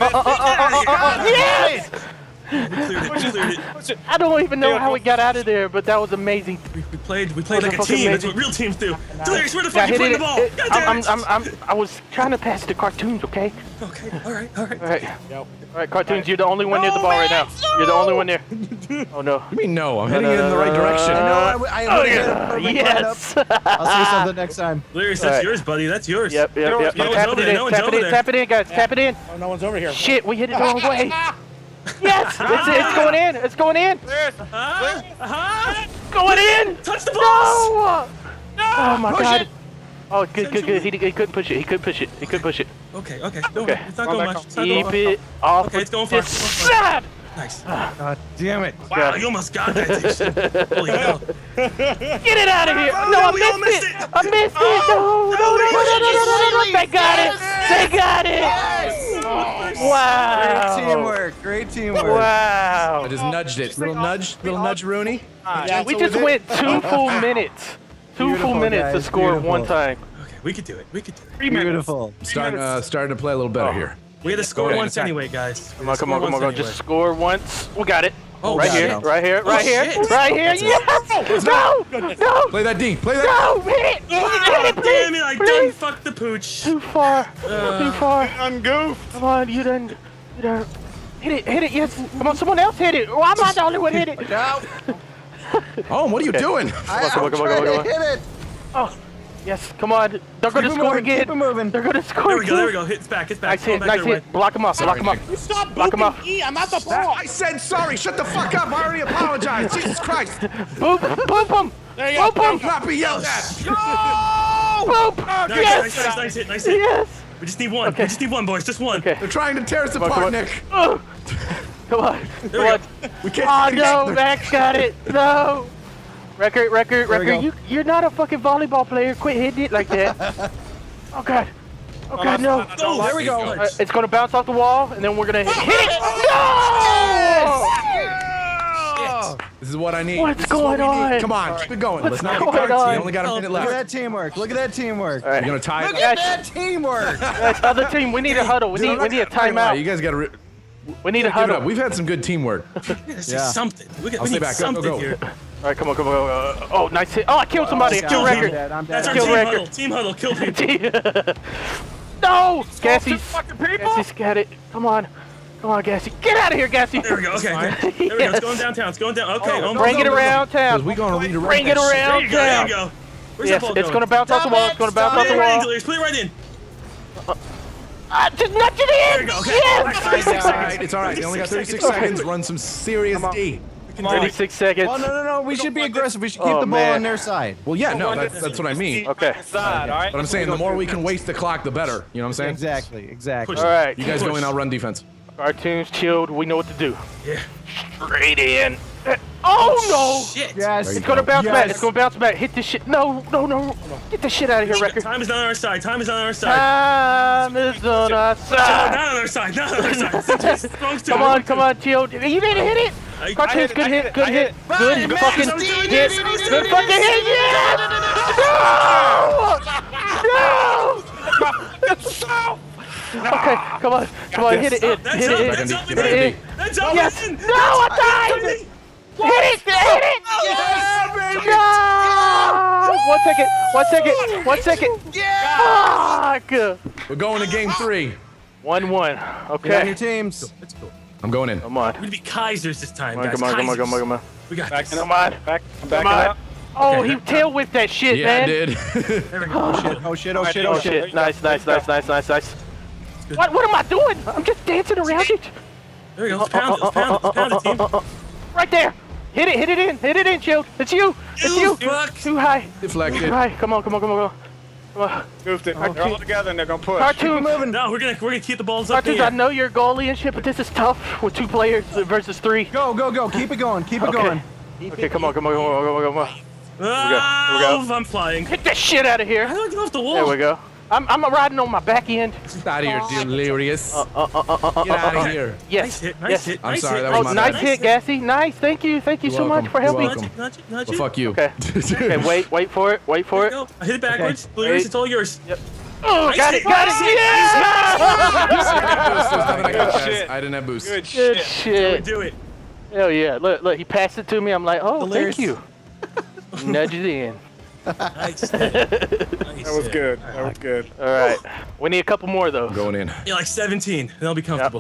[SPEAKER 4] Yes!
[SPEAKER 6] We cleared it. We cleared it.
[SPEAKER 2] Push it.
[SPEAKER 4] I don't even know how we got out of there, but that was amazing.
[SPEAKER 6] We, we played. We played
[SPEAKER 4] That
[SPEAKER 6] like a
[SPEAKER 4] was fucking
[SPEAKER 6] team. That's
[SPEAKER 4] amazing.
[SPEAKER 6] what real teams do. Delirious, where the
[SPEAKER 4] Yeah,
[SPEAKER 6] fuck you
[SPEAKER 4] hit
[SPEAKER 6] putting
[SPEAKER 4] it.
[SPEAKER 6] the ball?
[SPEAKER 4] it-
[SPEAKER 6] God
[SPEAKER 4] I'm,
[SPEAKER 6] damn
[SPEAKER 4] I'm,
[SPEAKER 6] it.
[SPEAKER 4] I'm, I'm, I was trying to pass it to cartoons, okay?
[SPEAKER 6] Okay. All right. All right.
[SPEAKER 4] All right.
[SPEAKER 3] Yep.
[SPEAKER 4] All right, cartoons, you're the only one near the ball right now. You're the only one there. Oh no.
[SPEAKER 1] I mean, no, I'm heading in the right direction.
[SPEAKER 5] I know. I, w- I
[SPEAKER 4] Oh
[SPEAKER 5] would've hit it
[SPEAKER 4] yeah.
[SPEAKER 5] perfect
[SPEAKER 4] Yes.
[SPEAKER 5] right up. I'll say something next time.
[SPEAKER 6] Delirious,
[SPEAKER 4] All
[SPEAKER 6] that's
[SPEAKER 4] right.
[SPEAKER 6] yours, buddy. That's yours.
[SPEAKER 4] Yep, yep,
[SPEAKER 2] know
[SPEAKER 4] yep.
[SPEAKER 2] what- no
[SPEAKER 6] one's
[SPEAKER 4] Tap
[SPEAKER 6] over
[SPEAKER 4] it
[SPEAKER 6] there,
[SPEAKER 4] in.
[SPEAKER 6] no one's
[SPEAKER 4] Tap it
[SPEAKER 6] over
[SPEAKER 4] in.
[SPEAKER 6] there.
[SPEAKER 4] Tap it in, guys. Tap it in.
[SPEAKER 3] Oh, no one's over here.
[SPEAKER 4] Shit, we hit it the wrong way. Yes, it's, it's going in. It's going in.
[SPEAKER 2] There's.
[SPEAKER 6] Uh-huh. Uh-huh.
[SPEAKER 4] Going in.
[SPEAKER 6] Touch the balls.
[SPEAKER 4] No. Oh my
[SPEAKER 6] Push
[SPEAKER 4] God.
[SPEAKER 6] it.
[SPEAKER 4] Oh, good, good, good. He, he couldn't push it. He couldn't push it. He couldn't push it.
[SPEAKER 6] Okay. Okay. No,
[SPEAKER 4] Okay.
[SPEAKER 6] it's not
[SPEAKER 2] Run
[SPEAKER 6] going
[SPEAKER 2] back
[SPEAKER 6] much.
[SPEAKER 2] up.
[SPEAKER 6] It's not going
[SPEAKER 4] Keep
[SPEAKER 6] much.
[SPEAKER 4] it off.
[SPEAKER 6] Okay, it's going
[SPEAKER 4] of
[SPEAKER 6] far.
[SPEAKER 4] this
[SPEAKER 6] It's going far.
[SPEAKER 4] side.
[SPEAKER 6] Nice.
[SPEAKER 5] God damn it.
[SPEAKER 6] Wow, you almost got that thing. Shit. Holy hell.
[SPEAKER 4] Get it out of here.
[SPEAKER 6] Oh,
[SPEAKER 4] No,
[SPEAKER 6] no,
[SPEAKER 4] I
[SPEAKER 6] we all
[SPEAKER 4] missed
[SPEAKER 6] missed
[SPEAKER 4] it.
[SPEAKER 6] it.
[SPEAKER 4] I missed it. No, no, no, no, no, no, no, no, no. They got it. They got it. Wow.
[SPEAKER 5] Great teamwork. Great teamwork.
[SPEAKER 4] Wow.
[SPEAKER 1] I just nudged it. Little nudge, little nudge, Rooney.
[SPEAKER 3] Yeah,
[SPEAKER 4] We just went two full minutes. Two
[SPEAKER 5] Beautiful,
[SPEAKER 4] full minutes to
[SPEAKER 5] guys,
[SPEAKER 4] score
[SPEAKER 5] beautiful.
[SPEAKER 4] one time.
[SPEAKER 6] Okay, we could do it. We could do it.
[SPEAKER 2] Three minutes.
[SPEAKER 5] Beautiful.
[SPEAKER 1] Starting, uh, starting to play a little better
[SPEAKER 4] Oh.
[SPEAKER 1] here.
[SPEAKER 6] We had to score
[SPEAKER 1] ahead,
[SPEAKER 6] once
[SPEAKER 1] attack.
[SPEAKER 6] anyway, guys.
[SPEAKER 4] Come on, come on, come on, come on. Just score once. We got it.
[SPEAKER 6] Oh,
[SPEAKER 4] right
[SPEAKER 6] shit.
[SPEAKER 4] here, right here,
[SPEAKER 6] Oh,
[SPEAKER 4] right here,
[SPEAKER 6] shit.
[SPEAKER 4] right here. Yes! No! No!
[SPEAKER 1] Play that D. Play that.
[SPEAKER 4] No! Hit it! Hit it,
[SPEAKER 6] Oh,
[SPEAKER 4] please!
[SPEAKER 6] damn it, I done
[SPEAKER 4] Please!
[SPEAKER 6] fucked the pooch.
[SPEAKER 4] Too far. Too far.
[SPEAKER 2] Ungoof.
[SPEAKER 4] Come on, you done. You done. Hit it, hit it, yes. Come on, someone else hit it. Oh, I'm not the only one hit it.
[SPEAKER 5] No.
[SPEAKER 1] Oh, what are you doing?
[SPEAKER 5] I,
[SPEAKER 4] come on,
[SPEAKER 5] I'm
[SPEAKER 4] come on,
[SPEAKER 5] trying
[SPEAKER 4] come on,
[SPEAKER 5] to
[SPEAKER 4] come
[SPEAKER 5] hit it.
[SPEAKER 4] Oh, yes, come on. They're going to
[SPEAKER 5] Keep it
[SPEAKER 4] score
[SPEAKER 5] moving,
[SPEAKER 4] again.
[SPEAKER 5] keep it moving.
[SPEAKER 4] They're going to score
[SPEAKER 6] There we go, there we
[SPEAKER 4] again.
[SPEAKER 6] go. Hit, it's back, it's back.
[SPEAKER 4] Nice
[SPEAKER 6] It's going
[SPEAKER 4] hit,
[SPEAKER 6] back
[SPEAKER 4] nice
[SPEAKER 6] their
[SPEAKER 4] hit.
[SPEAKER 6] way.
[SPEAKER 4] Block him off, block him off.
[SPEAKER 3] You stop
[SPEAKER 4] Block him
[SPEAKER 3] moving
[SPEAKER 4] off.
[SPEAKER 3] E. I'm at the
[SPEAKER 1] That-
[SPEAKER 3] ball.
[SPEAKER 1] I said sorry. Shut the fuck up. I already apologized. Jesus Christ.
[SPEAKER 4] Boop, boop him.
[SPEAKER 3] There you go.
[SPEAKER 4] Boop him.
[SPEAKER 1] Not be yelled at.
[SPEAKER 4] Boop.
[SPEAKER 6] Nice,
[SPEAKER 4] Yes.
[SPEAKER 6] nice, nice, nice hit, nice hit.
[SPEAKER 4] Yes.
[SPEAKER 6] We just need one.
[SPEAKER 4] Okay.
[SPEAKER 6] We just need one, boys. Just one.
[SPEAKER 4] Okay.
[SPEAKER 1] They're trying to tear us
[SPEAKER 4] Come on,
[SPEAKER 1] apart,
[SPEAKER 4] come on.
[SPEAKER 1] Nick.
[SPEAKER 4] Oh. Come on.
[SPEAKER 6] we
[SPEAKER 4] Come on.
[SPEAKER 1] We can't.
[SPEAKER 4] Oh
[SPEAKER 1] finish.
[SPEAKER 4] no,
[SPEAKER 1] They're-
[SPEAKER 4] Max got it. No. Record, record,
[SPEAKER 5] There we
[SPEAKER 4] record.
[SPEAKER 5] go.
[SPEAKER 4] You, you're not a fucking volleyball player. Quit hitting it like that. Oh god. Oh god, no.
[SPEAKER 6] Oh,
[SPEAKER 5] There we go.
[SPEAKER 4] Uh, it's gonna bounce off the wall, and then we're gonna hit, hit it. No!
[SPEAKER 1] This is what I need.
[SPEAKER 4] What's
[SPEAKER 1] This is what
[SPEAKER 4] going
[SPEAKER 1] we need.
[SPEAKER 4] on?
[SPEAKER 1] Come on, keep it going.
[SPEAKER 4] What's
[SPEAKER 1] Let's not
[SPEAKER 4] going
[SPEAKER 1] get cards.
[SPEAKER 4] on?
[SPEAKER 1] You only got a minute
[SPEAKER 5] Look at
[SPEAKER 1] left.
[SPEAKER 5] that teamwork. Look at that teamwork.
[SPEAKER 4] All right.
[SPEAKER 1] You gonna tie
[SPEAKER 5] Look
[SPEAKER 1] it?
[SPEAKER 5] at
[SPEAKER 4] Guys.
[SPEAKER 5] that teamwork.
[SPEAKER 4] Guys, other team, we need a huddle. We
[SPEAKER 1] Dude,
[SPEAKER 4] need,
[SPEAKER 1] I'm
[SPEAKER 4] we
[SPEAKER 1] not
[SPEAKER 4] need a
[SPEAKER 1] gonna- I'm not gonna lie, You
[SPEAKER 4] timeout.
[SPEAKER 1] guys gotta re-
[SPEAKER 4] We need a
[SPEAKER 1] give it up.
[SPEAKER 4] huddle.
[SPEAKER 1] We've had some good teamwork.
[SPEAKER 6] This
[SPEAKER 5] Yeah.
[SPEAKER 6] is something. We, got,
[SPEAKER 1] I'll
[SPEAKER 6] we
[SPEAKER 1] stay
[SPEAKER 6] need
[SPEAKER 1] back. Go, go,
[SPEAKER 6] something
[SPEAKER 1] go.
[SPEAKER 6] here.
[SPEAKER 4] All right, come on, come on. Uh, oh, nice hit. Oh, I killed somebody. I
[SPEAKER 5] Oh,
[SPEAKER 4] killed
[SPEAKER 5] God, I'm
[SPEAKER 4] record.
[SPEAKER 5] dead, I'm dead,
[SPEAKER 6] That's
[SPEAKER 5] I'm
[SPEAKER 6] our
[SPEAKER 4] Kill
[SPEAKER 6] team
[SPEAKER 4] record.
[SPEAKER 6] huddle. Team huddle. Kill people.
[SPEAKER 4] No! Gassy.
[SPEAKER 2] fucking people.
[SPEAKER 4] Gassy's got it. Come on. Come on, Gassy. Get out of here, Gassy.
[SPEAKER 6] There we go. Okay. okay. There we go. It's going downtown. It's going down. Okay.
[SPEAKER 1] Oh,
[SPEAKER 6] almost.
[SPEAKER 4] Bring it
[SPEAKER 1] go, go,
[SPEAKER 4] around
[SPEAKER 1] Because
[SPEAKER 4] town.
[SPEAKER 1] we gonna redirect
[SPEAKER 4] Bring it
[SPEAKER 1] that shit.
[SPEAKER 6] There
[SPEAKER 4] around
[SPEAKER 6] you go. There you
[SPEAKER 4] town.
[SPEAKER 6] go. Where's
[SPEAKER 4] Yes,
[SPEAKER 6] that ball
[SPEAKER 4] it's
[SPEAKER 6] going?
[SPEAKER 4] gonna bounce off the wall. It's gonna bounce off
[SPEAKER 6] Put
[SPEAKER 4] the
[SPEAKER 6] it right in,
[SPEAKER 4] wall.
[SPEAKER 6] Delirious. Put it right in.
[SPEAKER 4] Ah, just nudge it
[SPEAKER 6] There
[SPEAKER 4] in.
[SPEAKER 6] you go. Okay.
[SPEAKER 4] Yes.
[SPEAKER 6] thirty-six
[SPEAKER 1] It's all right.
[SPEAKER 6] seconds.
[SPEAKER 1] It's all right. You only got thirty-six
[SPEAKER 6] seconds.
[SPEAKER 1] seconds. Run some serious D.
[SPEAKER 2] Come on.
[SPEAKER 4] thirty-six seconds.
[SPEAKER 5] Oh, no, no, no. We should be aggressive. We should keep
[SPEAKER 4] Oh,
[SPEAKER 5] the ball
[SPEAKER 4] man.
[SPEAKER 5] on their side.
[SPEAKER 1] Well, yeah, no, that's, that's what I mean.
[SPEAKER 4] Okay.
[SPEAKER 2] Side, all right?
[SPEAKER 1] But I'm saying the more we can waste the clock, the better. You know what I'm saying?
[SPEAKER 5] Exactly. Exactly.
[SPEAKER 6] Push
[SPEAKER 4] All right.
[SPEAKER 1] You guys go in, I'll run defense.
[SPEAKER 4] Cartoons chilled. We know what to do.
[SPEAKER 6] Yeah.
[SPEAKER 4] Straight in. Oh
[SPEAKER 6] Shit.
[SPEAKER 5] Yes.
[SPEAKER 1] There you
[SPEAKER 4] no! It's gonna
[SPEAKER 1] go.
[SPEAKER 4] bounce back.
[SPEAKER 5] Yes.
[SPEAKER 4] It's gonna bounce back. Hit this shit. No, no, no. Get this shit out of here, record.
[SPEAKER 6] Time is not on our side. Time is not on our side.
[SPEAKER 4] Time is on our
[SPEAKER 6] No,
[SPEAKER 4] side.
[SPEAKER 6] not on our side. Not on our side. Strong
[SPEAKER 4] Come on, come on, chill. You didn't hit it.
[SPEAKER 6] I-
[SPEAKER 4] Cartoons,
[SPEAKER 2] I hit it,
[SPEAKER 4] good
[SPEAKER 2] I
[SPEAKER 4] hit,
[SPEAKER 2] hit it,
[SPEAKER 4] good
[SPEAKER 2] I
[SPEAKER 4] hit,
[SPEAKER 2] hit
[SPEAKER 4] good
[SPEAKER 5] Fine,
[SPEAKER 4] fucking
[SPEAKER 5] Max,
[SPEAKER 4] hit,
[SPEAKER 5] D,
[SPEAKER 4] good fucking hit. Yes! No! No! Okay, come on, come on, hit it in,
[SPEAKER 6] That's
[SPEAKER 4] hit
[SPEAKER 6] up,
[SPEAKER 4] it
[SPEAKER 6] that's
[SPEAKER 4] in,
[SPEAKER 6] up,
[SPEAKER 4] hit
[SPEAKER 6] baby.
[SPEAKER 4] it in.
[SPEAKER 6] That's up,
[SPEAKER 4] Yes!
[SPEAKER 6] listen.
[SPEAKER 4] No, I died! Hit it, hit it! No! One second, one second, one second. Fuck!
[SPEAKER 1] We're going to game three.
[SPEAKER 4] One one.
[SPEAKER 5] Get on your
[SPEAKER 4] Okay.
[SPEAKER 5] teams.
[SPEAKER 6] Let's go.
[SPEAKER 1] I'm going in.
[SPEAKER 4] Come on.
[SPEAKER 6] We're gonna be Kaisers this time,
[SPEAKER 4] Come on,
[SPEAKER 6] guys.
[SPEAKER 4] come on, come on,
[SPEAKER 6] Kaisers.
[SPEAKER 4] come on, come on.
[SPEAKER 6] We got
[SPEAKER 2] Back
[SPEAKER 6] this.
[SPEAKER 2] in
[SPEAKER 4] Come on.
[SPEAKER 2] Back. I'm backing
[SPEAKER 4] Come on.
[SPEAKER 2] up.
[SPEAKER 4] Oh,
[SPEAKER 6] Okay.
[SPEAKER 4] he tail whipped that shit,
[SPEAKER 1] Yeah,
[SPEAKER 4] man.
[SPEAKER 1] I did.
[SPEAKER 6] There we go.
[SPEAKER 5] Oh shit, oh shit, oh shit,
[SPEAKER 4] Oh
[SPEAKER 5] oh shit.
[SPEAKER 4] shit. Nice, nice, nice, nice, nice, nice.
[SPEAKER 6] good.
[SPEAKER 4] What, what am I doing? I'm just dancing around it.
[SPEAKER 6] There we go. Let's pound it. Let's pound it. Let's pound it, team.
[SPEAKER 4] Right there. Hit it, hit it in, hit it in, Shield. It's you. It's
[SPEAKER 6] Ew,
[SPEAKER 4] you.
[SPEAKER 6] fuck.
[SPEAKER 4] Too high.
[SPEAKER 1] Deflected.
[SPEAKER 4] Too high. Come on, come on, come on, come on. Come on.
[SPEAKER 2] Goofed it. They're all together and they're gonna push.
[SPEAKER 4] Cartoons.
[SPEAKER 6] No, we're gonna we're gonna keep the balls up in
[SPEAKER 4] Cartoons,
[SPEAKER 6] the
[SPEAKER 4] I
[SPEAKER 6] air.
[SPEAKER 4] know you're a goalie and shit, but this is tough with two players versus three.
[SPEAKER 5] Go, go, go. Keep it going. Keep it
[SPEAKER 4] Okay.
[SPEAKER 5] going.
[SPEAKER 4] Okay, come on, come on, come on, come on, come on.
[SPEAKER 6] Ah,
[SPEAKER 4] Here we go. Here we
[SPEAKER 6] I'm flying.
[SPEAKER 4] Hit that shit out of here.
[SPEAKER 6] How do I get off the wall?
[SPEAKER 4] There we go. I'm, I'm riding on my back end.
[SPEAKER 1] Get out of here, delirious.
[SPEAKER 4] Uh, uh, uh, uh, uh,
[SPEAKER 1] Get out
[SPEAKER 4] uh,
[SPEAKER 1] of
[SPEAKER 4] uh,
[SPEAKER 1] here.
[SPEAKER 4] Yes.
[SPEAKER 6] Nice hit. Nice
[SPEAKER 4] yes.
[SPEAKER 6] hit.
[SPEAKER 1] I'm
[SPEAKER 6] nice
[SPEAKER 1] sorry,
[SPEAKER 6] hit.
[SPEAKER 1] that
[SPEAKER 4] Oh,
[SPEAKER 1] was my
[SPEAKER 4] nice
[SPEAKER 1] bad.
[SPEAKER 4] hit, Gassy. Nice. Thank you. Thank you
[SPEAKER 1] You're
[SPEAKER 4] so
[SPEAKER 1] welcome.
[SPEAKER 4] much for
[SPEAKER 1] You're
[SPEAKER 4] helping.
[SPEAKER 1] welcome.
[SPEAKER 6] Nudge it, nudge it, nudge
[SPEAKER 1] Well,
[SPEAKER 6] it.
[SPEAKER 1] fuck you.
[SPEAKER 4] Okay. Okay, wait, wait for it. Wait for
[SPEAKER 6] There
[SPEAKER 4] it.
[SPEAKER 6] we go. I hit it backwards. Blue
[SPEAKER 4] Wait.
[SPEAKER 6] it's all yours.
[SPEAKER 4] Yep. Oh,
[SPEAKER 6] Nice
[SPEAKER 4] got
[SPEAKER 6] hit.
[SPEAKER 4] it, got
[SPEAKER 6] Nice
[SPEAKER 4] it.
[SPEAKER 6] hit.
[SPEAKER 4] Yeah!
[SPEAKER 1] There's nothing I got, guys.
[SPEAKER 2] shit.
[SPEAKER 1] I didn't have boost.
[SPEAKER 2] Good
[SPEAKER 4] Good
[SPEAKER 2] shit.
[SPEAKER 4] shit.
[SPEAKER 6] Do it.
[SPEAKER 4] Hell yeah. Look, look, he passed it to me. I'm like, oh,
[SPEAKER 5] Delirious.
[SPEAKER 4] thank you. Nudge it in.
[SPEAKER 6] Nice. Nice
[SPEAKER 2] That was good. That was good.
[SPEAKER 4] All right. We need a couple more, though.
[SPEAKER 1] Going in.
[SPEAKER 6] Yeah, like seventeen. And I'll be comfortable.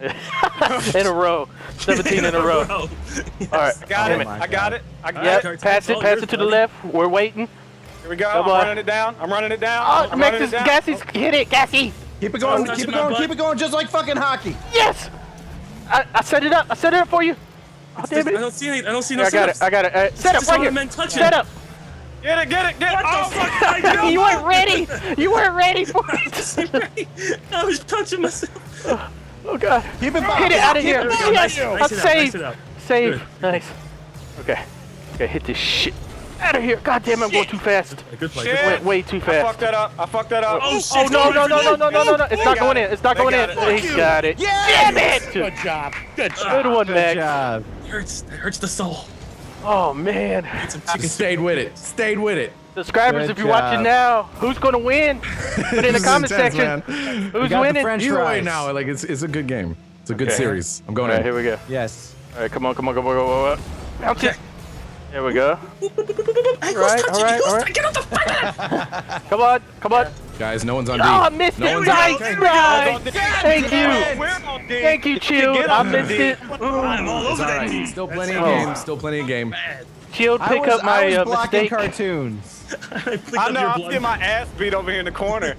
[SPEAKER 4] In a row. seventeen in a row. All right.
[SPEAKER 2] Got
[SPEAKER 4] Damn
[SPEAKER 2] it.
[SPEAKER 4] it.
[SPEAKER 2] I got it. I got
[SPEAKER 4] Yep.
[SPEAKER 2] it.
[SPEAKER 4] Pass it,
[SPEAKER 6] all
[SPEAKER 4] pass
[SPEAKER 6] yours,
[SPEAKER 4] it to the
[SPEAKER 6] buddy.
[SPEAKER 4] left. We're waiting.
[SPEAKER 2] Here we go.
[SPEAKER 4] Come
[SPEAKER 2] I'm
[SPEAKER 4] on.
[SPEAKER 2] running it down. I'm running it down.
[SPEAKER 4] Oh,
[SPEAKER 2] I'm running
[SPEAKER 4] Mexis,
[SPEAKER 2] it down.
[SPEAKER 4] Gassy's hit it, Gassy.
[SPEAKER 5] Keep it going.
[SPEAKER 6] Touching
[SPEAKER 5] Keep it
[SPEAKER 6] my
[SPEAKER 5] going.
[SPEAKER 6] butt.
[SPEAKER 5] Keep it going. Just like fucking hockey.
[SPEAKER 4] Yes. I, I set it up. I set it up for you. Oh, damn
[SPEAKER 6] I
[SPEAKER 4] it.
[SPEAKER 6] don't see any. I don't see no
[SPEAKER 4] Yeah, I got it.
[SPEAKER 6] setups.
[SPEAKER 4] I got it. Uh, set up
[SPEAKER 6] just
[SPEAKER 4] right
[SPEAKER 6] all
[SPEAKER 4] here.
[SPEAKER 6] the men touching.
[SPEAKER 4] Set up.
[SPEAKER 2] Get it. Get it. Get it.
[SPEAKER 6] What
[SPEAKER 2] Oh,
[SPEAKER 6] the fuck did I do?
[SPEAKER 4] You weren't ready. You weren't ready for it.
[SPEAKER 6] I was touching myself.
[SPEAKER 4] Oh god.
[SPEAKER 5] Keep it back.
[SPEAKER 4] Hit it out of here.
[SPEAKER 6] There we go.
[SPEAKER 4] Yes.
[SPEAKER 6] Nice,
[SPEAKER 4] I'm
[SPEAKER 6] nice it out, nice
[SPEAKER 4] saved.
[SPEAKER 6] it out.
[SPEAKER 4] Save.
[SPEAKER 6] Good.
[SPEAKER 4] Nice. Okay. Okay. Hit this shit out of here. God damn it, I'm going too fast.
[SPEAKER 6] Good play.
[SPEAKER 2] Shit.
[SPEAKER 6] Good play.
[SPEAKER 4] Went way too
[SPEAKER 2] I
[SPEAKER 4] fast.
[SPEAKER 2] fucked that up. I fucked that up.
[SPEAKER 6] Oh, shit.
[SPEAKER 4] Oh no no no no no no no no! It's not
[SPEAKER 2] They
[SPEAKER 4] going
[SPEAKER 2] got
[SPEAKER 4] in.
[SPEAKER 2] it.
[SPEAKER 4] It's not
[SPEAKER 2] They
[SPEAKER 4] going
[SPEAKER 2] got
[SPEAKER 4] in.
[SPEAKER 2] it.
[SPEAKER 4] He got it.
[SPEAKER 5] Yeah.
[SPEAKER 4] Damn it!
[SPEAKER 3] Good job. Good job.
[SPEAKER 4] Good one,
[SPEAKER 5] Good
[SPEAKER 4] Max.
[SPEAKER 5] job.
[SPEAKER 6] It hurts. It hurts the soul.
[SPEAKER 4] Oh man.
[SPEAKER 6] Get some
[SPEAKER 1] I
[SPEAKER 6] chicken.
[SPEAKER 1] stayed with it. Stayed with it.
[SPEAKER 4] Subscribers,
[SPEAKER 5] Good
[SPEAKER 4] if you're watching
[SPEAKER 5] job.
[SPEAKER 4] now, who's gonna win? Put in the
[SPEAKER 1] This is
[SPEAKER 4] comment
[SPEAKER 1] intense,
[SPEAKER 4] section.
[SPEAKER 1] man.
[SPEAKER 4] Who's
[SPEAKER 5] got the
[SPEAKER 4] winning?
[SPEAKER 5] French
[SPEAKER 1] Either way
[SPEAKER 5] fries.
[SPEAKER 1] now, like it's it's a good game. It's a good
[SPEAKER 4] Okay.
[SPEAKER 1] series. I'm going
[SPEAKER 4] All right,
[SPEAKER 1] in.
[SPEAKER 4] here we go.
[SPEAKER 5] Yes.
[SPEAKER 4] All right, come on, come on, come on, come on. Bounce it. There we go.
[SPEAKER 6] Hey,
[SPEAKER 4] All
[SPEAKER 6] who's
[SPEAKER 4] right,
[SPEAKER 6] touching
[SPEAKER 4] all right,
[SPEAKER 6] me? Who's
[SPEAKER 4] all right.
[SPEAKER 6] touching- Get off the fucking.
[SPEAKER 4] Come on, come on.
[SPEAKER 1] Guys, no one's on
[SPEAKER 4] Oh,
[SPEAKER 1] D.
[SPEAKER 4] I missed
[SPEAKER 1] no
[SPEAKER 4] it.
[SPEAKER 1] one's
[SPEAKER 4] Nice,
[SPEAKER 6] There we
[SPEAKER 4] nice.
[SPEAKER 2] go.
[SPEAKER 4] Thank you.
[SPEAKER 2] We're on D.
[SPEAKER 4] Thank you, Chill.
[SPEAKER 2] Get
[SPEAKER 4] I
[SPEAKER 2] on
[SPEAKER 4] missed
[SPEAKER 2] D.
[SPEAKER 4] it.
[SPEAKER 6] I'm all over
[SPEAKER 1] It's all
[SPEAKER 6] that
[SPEAKER 1] right.
[SPEAKER 6] team.
[SPEAKER 1] Still plenty
[SPEAKER 6] That's
[SPEAKER 1] of
[SPEAKER 4] Oh.
[SPEAKER 1] game. Still plenty of game.
[SPEAKER 6] bad.
[SPEAKER 4] Chill,
[SPEAKER 5] I
[SPEAKER 4] pick
[SPEAKER 5] was,
[SPEAKER 4] up my
[SPEAKER 5] I was
[SPEAKER 4] uh,
[SPEAKER 5] blocking
[SPEAKER 4] mistake.
[SPEAKER 5] cartoons.
[SPEAKER 6] I flicked
[SPEAKER 2] I
[SPEAKER 6] up
[SPEAKER 2] know.
[SPEAKER 6] your
[SPEAKER 2] I'm
[SPEAKER 6] blood.
[SPEAKER 2] getting my ass beat over here in the corner.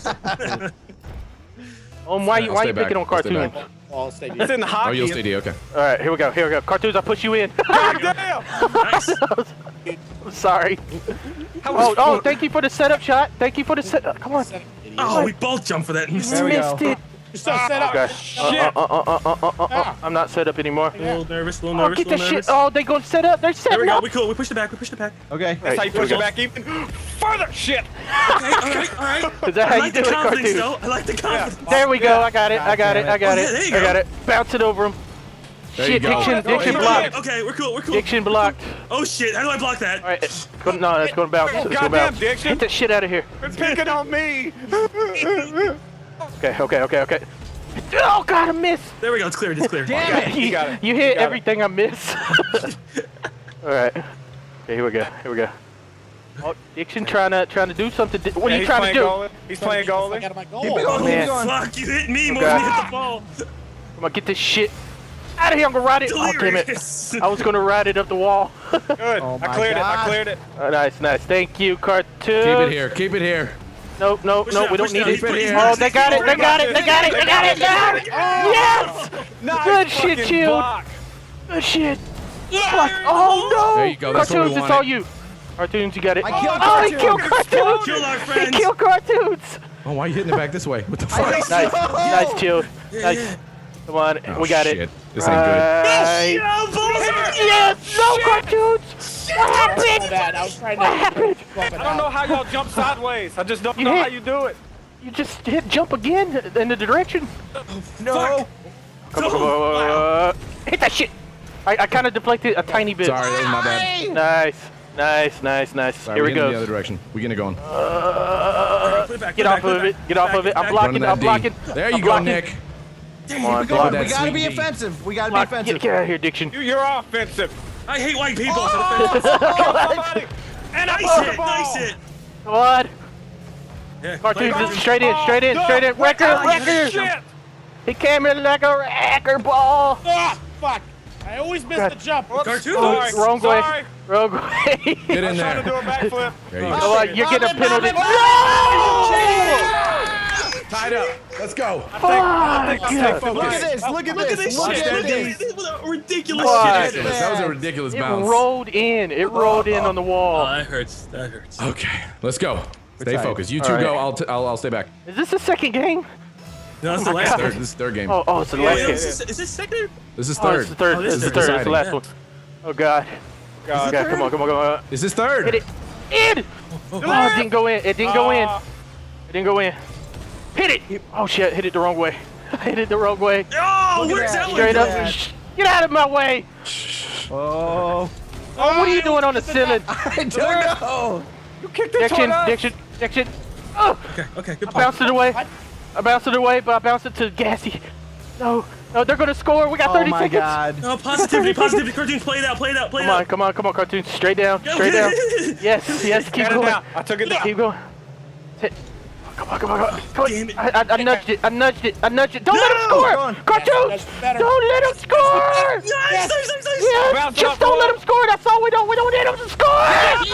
[SPEAKER 4] Oh, why you
[SPEAKER 1] I'll
[SPEAKER 4] why
[SPEAKER 1] stay
[SPEAKER 4] you picking
[SPEAKER 1] back.
[SPEAKER 4] on
[SPEAKER 1] I'll stay
[SPEAKER 4] cartoons?
[SPEAKER 1] back.
[SPEAKER 3] All stay
[SPEAKER 2] It's in the
[SPEAKER 1] Oh,
[SPEAKER 2] hockey.
[SPEAKER 1] you'll stay D. Okay.
[SPEAKER 4] All right, here we go. Here we go. Cartoons, I push you in.
[SPEAKER 2] God damn.
[SPEAKER 6] Nice.
[SPEAKER 4] I'm sorry. Oh, oh, thank you for the setup shot. Thank you for the set. Come on.
[SPEAKER 6] Oh, we both jumped for that.
[SPEAKER 4] You
[SPEAKER 5] There we
[SPEAKER 4] missed
[SPEAKER 5] go.
[SPEAKER 4] it.
[SPEAKER 3] You're so set up.
[SPEAKER 4] Okay.
[SPEAKER 2] Shit.
[SPEAKER 4] Uh, uh, uh, uh, uh, uh, uh, uh. I'm not set up anymore.
[SPEAKER 6] A little nervous, a little
[SPEAKER 4] Oh,
[SPEAKER 6] nervous,
[SPEAKER 4] get
[SPEAKER 6] a
[SPEAKER 4] the
[SPEAKER 6] little
[SPEAKER 4] shit.
[SPEAKER 6] nervous.
[SPEAKER 4] Oh, they gonna set up. They're
[SPEAKER 6] There we
[SPEAKER 4] setting
[SPEAKER 6] go.
[SPEAKER 4] up.
[SPEAKER 6] We cool. We pushed it back. We pushed it back.
[SPEAKER 5] Okay.
[SPEAKER 2] That's how you
[SPEAKER 4] Here we
[SPEAKER 2] push it
[SPEAKER 4] go.
[SPEAKER 2] back even further. Shit.
[SPEAKER 6] Okay, all right, all right.
[SPEAKER 4] Is that
[SPEAKER 6] I
[SPEAKER 4] how
[SPEAKER 6] like
[SPEAKER 4] you
[SPEAKER 6] the
[SPEAKER 4] do it,
[SPEAKER 6] confidence,
[SPEAKER 4] cartoons?
[SPEAKER 6] though. I like the confidence.
[SPEAKER 4] There we go. I got it. I got it. I got
[SPEAKER 6] Oh,
[SPEAKER 4] it.
[SPEAKER 6] yeah, there you
[SPEAKER 4] I got
[SPEAKER 6] go.
[SPEAKER 4] it. Bounce it over him.
[SPEAKER 1] There you
[SPEAKER 4] Shit,
[SPEAKER 1] go.
[SPEAKER 4] Diction,
[SPEAKER 1] Oh,
[SPEAKER 4] Diction
[SPEAKER 1] yeah.
[SPEAKER 4] blocked.
[SPEAKER 6] Okay, we're cool. We're cool.
[SPEAKER 4] Diction blocked.
[SPEAKER 6] Oh shit! How do I block that?
[SPEAKER 4] All right. it's gonna- No, it's gonna bounce. It's gonna
[SPEAKER 2] Goddamn,
[SPEAKER 4] bounce.
[SPEAKER 2] Diction.
[SPEAKER 4] Get that shit out of here.
[SPEAKER 2] It's picking on me.
[SPEAKER 4] Okay. Okay. Okay. Okay. Oh God, I missed.
[SPEAKER 6] There we go. It's cleared. It's cleared.
[SPEAKER 5] Damn it.
[SPEAKER 4] You,
[SPEAKER 2] got it.
[SPEAKER 4] you hit
[SPEAKER 2] got it.
[SPEAKER 4] everything I miss. All right. Okay, here we go. Here we go. Oh, Diction trying to trying to do something. Di- What
[SPEAKER 2] Yeah,
[SPEAKER 4] are you
[SPEAKER 2] he's
[SPEAKER 4] trying to
[SPEAKER 2] playing
[SPEAKER 4] do?
[SPEAKER 2] goalie. He's playing goalie.
[SPEAKER 3] Out of my goal.
[SPEAKER 5] Keep it going. Keep
[SPEAKER 4] man.
[SPEAKER 5] it going.
[SPEAKER 6] Fuck! You hit me more
[SPEAKER 4] Okay.
[SPEAKER 6] than you hit the ball.
[SPEAKER 4] I'm gonna get this shit out of here. I'm gonna ride it. Oh damn it!
[SPEAKER 6] Delirious.
[SPEAKER 4] I was gonna ride it up the wall.
[SPEAKER 2] Good.
[SPEAKER 5] Oh
[SPEAKER 2] I
[SPEAKER 5] my
[SPEAKER 2] cleared it.
[SPEAKER 5] God.
[SPEAKER 2] I cleared it.
[SPEAKER 4] Oh, nice, nice. Thank you, cartoon.
[SPEAKER 1] Keep it here. Keep it here.
[SPEAKER 4] Nope, nope,
[SPEAKER 6] Push
[SPEAKER 4] nope.
[SPEAKER 6] it
[SPEAKER 4] We
[SPEAKER 6] out,
[SPEAKER 4] don't
[SPEAKER 6] push
[SPEAKER 4] need
[SPEAKER 6] it out.
[SPEAKER 4] it.
[SPEAKER 6] He's put- he's
[SPEAKER 4] Oh,
[SPEAKER 6] put-
[SPEAKER 4] they got it. They got it. They got it. They got it. Now. Yes.
[SPEAKER 2] Nice
[SPEAKER 4] Good shit,
[SPEAKER 2] fucking
[SPEAKER 4] Chill.
[SPEAKER 2] block.
[SPEAKER 4] Good shit. Block. Oh no.
[SPEAKER 1] There you go, that's what we
[SPEAKER 4] Cartoons, it's all
[SPEAKER 1] wanted.
[SPEAKER 4] you. Cartoons, you got it.
[SPEAKER 5] I killed
[SPEAKER 4] Oh, he
[SPEAKER 5] Cartoons.
[SPEAKER 4] killed cartoons.
[SPEAKER 6] Kill our
[SPEAKER 4] He
[SPEAKER 6] friends.
[SPEAKER 4] killed cartoons.
[SPEAKER 1] Oh, why are you hitting it back this way? What the fuck?
[SPEAKER 5] Nice.
[SPEAKER 4] Nice, nice, Chill.
[SPEAKER 6] Yeah,
[SPEAKER 4] Nice.
[SPEAKER 6] yeah.
[SPEAKER 4] Come on,
[SPEAKER 1] Oh,
[SPEAKER 4] we got
[SPEAKER 1] shit.
[SPEAKER 4] it.
[SPEAKER 1] This ain't good.
[SPEAKER 4] Right.
[SPEAKER 6] Yo, Bowser!
[SPEAKER 4] Yes. No cartoons. What happened?
[SPEAKER 3] That. I was trying to.
[SPEAKER 4] What happened?
[SPEAKER 3] bump it
[SPEAKER 2] I don't know
[SPEAKER 3] out.
[SPEAKER 2] how y'all jump sideways. I just don't
[SPEAKER 4] You
[SPEAKER 2] know
[SPEAKER 4] hit-
[SPEAKER 2] how you do it.
[SPEAKER 4] You just hit jump again in the direction.
[SPEAKER 5] No.
[SPEAKER 4] Come on, come on, come on. Hit that shit. I, I kind of deflected a tiny bit.
[SPEAKER 1] Sorry, that was my bad.
[SPEAKER 4] Nice. Nice, nice, nice.
[SPEAKER 1] Sorry,
[SPEAKER 4] Here
[SPEAKER 1] we're
[SPEAKER 4] we
[SPEAKER 1] getting
[SPEAKER 4] go.
[SPEAKER 1] the other direction. We gonna go.
[SPEAKER 4] Uh,
[SPEAKER 6] Put it back, put
[SPEAKER 4] get
[SPEAKER 6] it
[SPEAKER 4] off
[SPEAKER 6] back, put
[SPEAKER 4] of
[SPEAKER 6] it
[SPEAKER 4] it.
[SPEAKER 6] back,
[SPEAKER 4] Get off
[SPEAKER 6] back,
[SPEAKER 4] of it. I'm
[SPEAKER 6] back.
[SPEAKER 4] blocking.
[SPEAKER 1] Running
[SPEAKER 4] I'm
[SPEAKER 1] that
[SPEAKER 4] blocking.
[SPEAKER 1] D. There you
[SPEAKER 4] I'm
[SPEAKER 1] go,
[SPEAKER 4] blocking.
[SPEAKER 1] Nick.
[SPEAKER 6] Dang
[SPEAKER 4] Come on,
[SPEAKER 6] it,
[SPEAKER 4] come
[SPEAKER 6] we
[SPEAKER 4] on.
[SPEAKER 6] got
[SPEAKER 5] We gotta be
[SPEAKER 6] sweet D.
[SPEAKER 5] offensive. We gotta be
[SPEAKER 4] Block.
[SPEAKER 5] offensive.
[SPEAKER 4] Get, get out of here, Diction.
[SPEAKER 2] You, you're offensive.
[SPEAKER 6] I hate white people.
[SPEAKER 2] Kill somebody. And I
[SPEAKER 6] Nice
[SPEAKER 2] broke the
[SPEAKER 6] hit,
[SPEAKER 2] ball.
[SPEAKER 6] nice hit.
[SPEAKER 4] Come on.
[SPEAKER 6] Yeah,
[SPEAKER 4] Cartoon,
[SPEAKER 6] play-
[SPEAKER 4] just straight in, straight in,
[SPEAKER 2] Oh,
[SPEAKER 4] straight in.
[SPEAKER 2] what
[SPEAKER 4] Wrecker,
[SPEAKER 2] the
[SPEAKER 4] wrecker.
[SPEAKER 2] Shit.
[SPEAKER 4] He came in like a wrecker ball.
[SPEAKER 3] Ah, fuck. I always miss
[SPEAKER 4] God.
[SPEAKER 3] the jump.
[SPEAKER 2] Whoops,
[SPEAKER 6] Cartoon.
[SPEAKER 2] sorry,
[SPEAKER 4] Wrong
[SPEAKER 2] sorry.
[SPEAKER 4] way. Wrong way.
[SPEAKER 1] Get in
[SPEAKER 2] Trying to do
[SPEAKER 1] there.
[SPEAKER 2] a backflip.
[SPEAKER 1] There you go.
[SPEAKER 4] Come on, you're getting a penalty.
[SPEAKER 1] Tied up. Let's go.
[SPEAKER 4] Fuck.
[SPEAKER 5] Look at this. Look at
[SPEAKER 6] Look at
[SPEAKER 5] this.
[SPEAKER 6] this
[SPEAKER 5] Look
[SPEAKER 6] shit.
[SPEAKER 5] at
[SPEAKER 6] Look at
[SPEAKER 5] this.
[SPEAKER 6] this. What a ridiculous
[SPEAKER 4] Fuck.
[SPEAKER 6] shit.
[SPEAKER 1] That was a ridiculous
[SPEAKER 4] It
[SPEAKER 1] bounce.
[SPEAKER 4] rolled in. It rolled in on the
[SPEAKER 6] Oh,
[SPEAKER 4] wall.
[SPEAKER 6] that hurts. That hurts.
[SPEAKER 1] Okay, let's go. Stay
[SPEAKER 5] tied.
[SPEAKER 1] focused. You two
[SPEAKER 4] All right.
[SPEAKER 1] go. I'll, t I'll I'll stay back.
[SPEAKER 4] Is this the second game?
[SPEAKER 6] No, that's the
[SPEAKER 4] my
[SPEAKER 6] last
[SPEAKER 4] God.
[SPEAKER 1] Third,
[SPEAKER 6] one.
[SPEAKER 1] this is third game.
[SPEAKER 4] Oh, oh, it's the
[SPEAKER 6] Yeah,
[SPEAKER 4] last
[SPEAKER 6] yeah,
[SPEAKER 4] game.
[SPEAKER 6] is, this, is this second?
[SPEAKER 1] This is
[SPEAKER 4] Oh,
[SPEAKER 1] third.
[SPEAKER 4] it's the third.
[SPEAKER 6] Oh,
[SPEAKER 4] This
[SPEAKER 6] this
[SPEAKER 4] is the
[SPEAKER 6] is
[SPEAKER 4] third. It's the last
[SPEAKER 6] deciding.
[SPEAKER 4] one. Oh God.
[SPEAKER 2] God.
[SPEAKER 4] Okay, come on, come on, come on.
[SPEAKER 1] This is third.
[SPEAKER 4] Hit it. In. Oh, it didn't go in. It didn't go in.
[SPEAKER 2] Uh,
[SPEAKER 4] It didn't go in. Hit it. Oh shit! Hit it the wrong way. I hit it the wrong way.
[SPEAKER 6] Oh, where's that one?
[SPEAKER 4] Straight up.
[SPEAKER 6] going?
[SPEAKER 4] Shh. Get out of my way.
[SPEAKER 5] Oh.
[SPEAKER 4] Oh, what are you doing on the ceiling?
[SPEAKER 5] I don't know.
[SPEAKER 2] You kicked it
[SPEAKER 4] Diction,
[SPEAKER 2] toward us.
[SPEAKER 4] Diction, Diction. Oh,
[SPEAKER 6] Okay, okay, good
[SPEAKER 4] I
[SPEAKER 6] point.
[SPEAKER 4] bounced it away. I bounced it away, but I bounced it to Gassy. No, no, they're gonna score. We got
[SPEAKER 5] Oh
[SPEAKER 4] thirty
[SPEAKER 5] my
[SPEAKER 4] seconds.
[SPEAKER 5] god.
[SPEAKER 6] No, positivity, positivity. Cartoons, play it out, play it out, play it
[SPEAKER 4] Come on,
[SPEAKER 6] out.
[SPEAKER 4] come on, come on, cartoon. Straight down,
[SPEAKER 6] Go,
[SPEAKER 4] straight
[SPEAKER 6] get
[SPEAKER 4] down.
[SPEAKER 6] it.
[SPEAKER 4] Yes, yes, keep
[SPEAKER 2] Get it
[SPEAKER 4] going.
[SPEAKER 2] down. I took it down.
[SPEAKER 4] Keep going. Hit. Come on, come on, come on. Come on.
[SPEAKER 6] Damn it.
[SPEAKER 4] I, I, I nudged it. I nudged it. I nudged it. Don't let him
[SPEAKER 6] No!
[SPEAKER 4] score.
[SPEAKER 5] Go on.
[SPEAKER 4] Cartoons,
[SPEAKER 3] That's better.
[SPEAKER 4] don't let him score.
[SPEAKER 6] Nice, nice, nice, nice.
[SPEAKER 4] Yes,
[SPEAKER 2] Bounce
[SPEAKER 4] just
[SPEAKER 2] up,
[SPEAKER 4] don't
[SPEAKER 2] boy.
[SPEAKER 4] let him score. That's all we don't. We don't need him to score.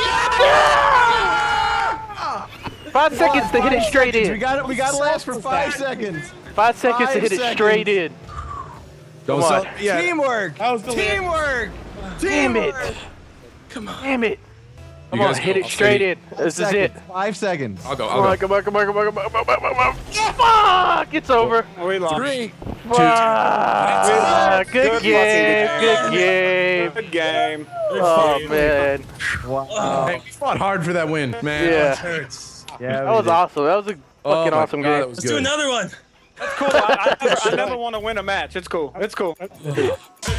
[SPEAKER 4] Yeah! Five seconds to hit it straight
[SPEAKER 5] We
[SPEAKER 4] in.
[SPEAKER 5] got it. We got to last for five seconds.
[SPEAKER 4] Five seconds to
[SPEAKER 5] Five
[SPEAKER 4] hit it
[SPEAKER 5] seconds.
[SPEAKER 4] straight in.
[SPEAKER 1] Don't
[SPEAKER 4] Come
[SPEAKER 1] sell.
[SPEAKER 4] on.
[SPEAKER 1] Yeah.
[SPEAKER 5] Teamwork.
[SPEAKER 3] That was the
[SPEAKER 5] Teamwork.
[SPEAKER 4] Damn it.
[SPEAKER 6] Come on.
[SPEAKER 4] Damn it. Come
[SPEAKER 1] You
[SPEAKER 4] on,
[SPEAKER 1] guys
[SPEAKER 4] hit
[SPEAKER 1] go.
[SPEAKER 4] it
[SPEAKER 1] I'll
[SPEAKER 4] straight
[SPEAKER 1] stay.
[SPEAKER 4] in. This is it.
[SPEAKER 5] Seconds. Five seconds.
[SPEAKER 1] I'll go.
[SPEAKER 4] Come on,
[SPEAKER 1] I'll go.
[SPEAKER 4] come on, come on, come on, come on, come on, come on, come on. Fuck! It's over.
[SPEAKER 2] We lost.
[SPEAKER 5] Three.
[SPEAKER 4] Fuck! Good
[SPEAKER 2] Good
[SPEAKER 4] game,
[SPEAKER 2] fucking
[SPEAKER 4] good game.
[SPEAKER 2] Good game.
[SPEAKER 4] Oh man,
[SPEAKER 5] Wow.
[SPEAKER 1] Hey, we fought hard for that win, man.
[SPEAKER 4] yeah,
[SPEAKER 6] That hurts.
[SPEAKER 5] Yeah.
[SPEAKER 4] that was awesome. That was a
[SPEAKER 1] Oh
[SPEAKER 4] fucking
[SPEAKER 1] my
[SPEAKER 4] awesome
[SPEAKER 1] God, that
[SPEAKER 4] game.
[SPEAKER 1] was
[SPEAKER 6] Let's do
[SPEAKER 1] good.
[SPEAKER 6] another one.
[SPEAKER 2] Cool. I, I never, I never want to win a match. It's cool. It's cool.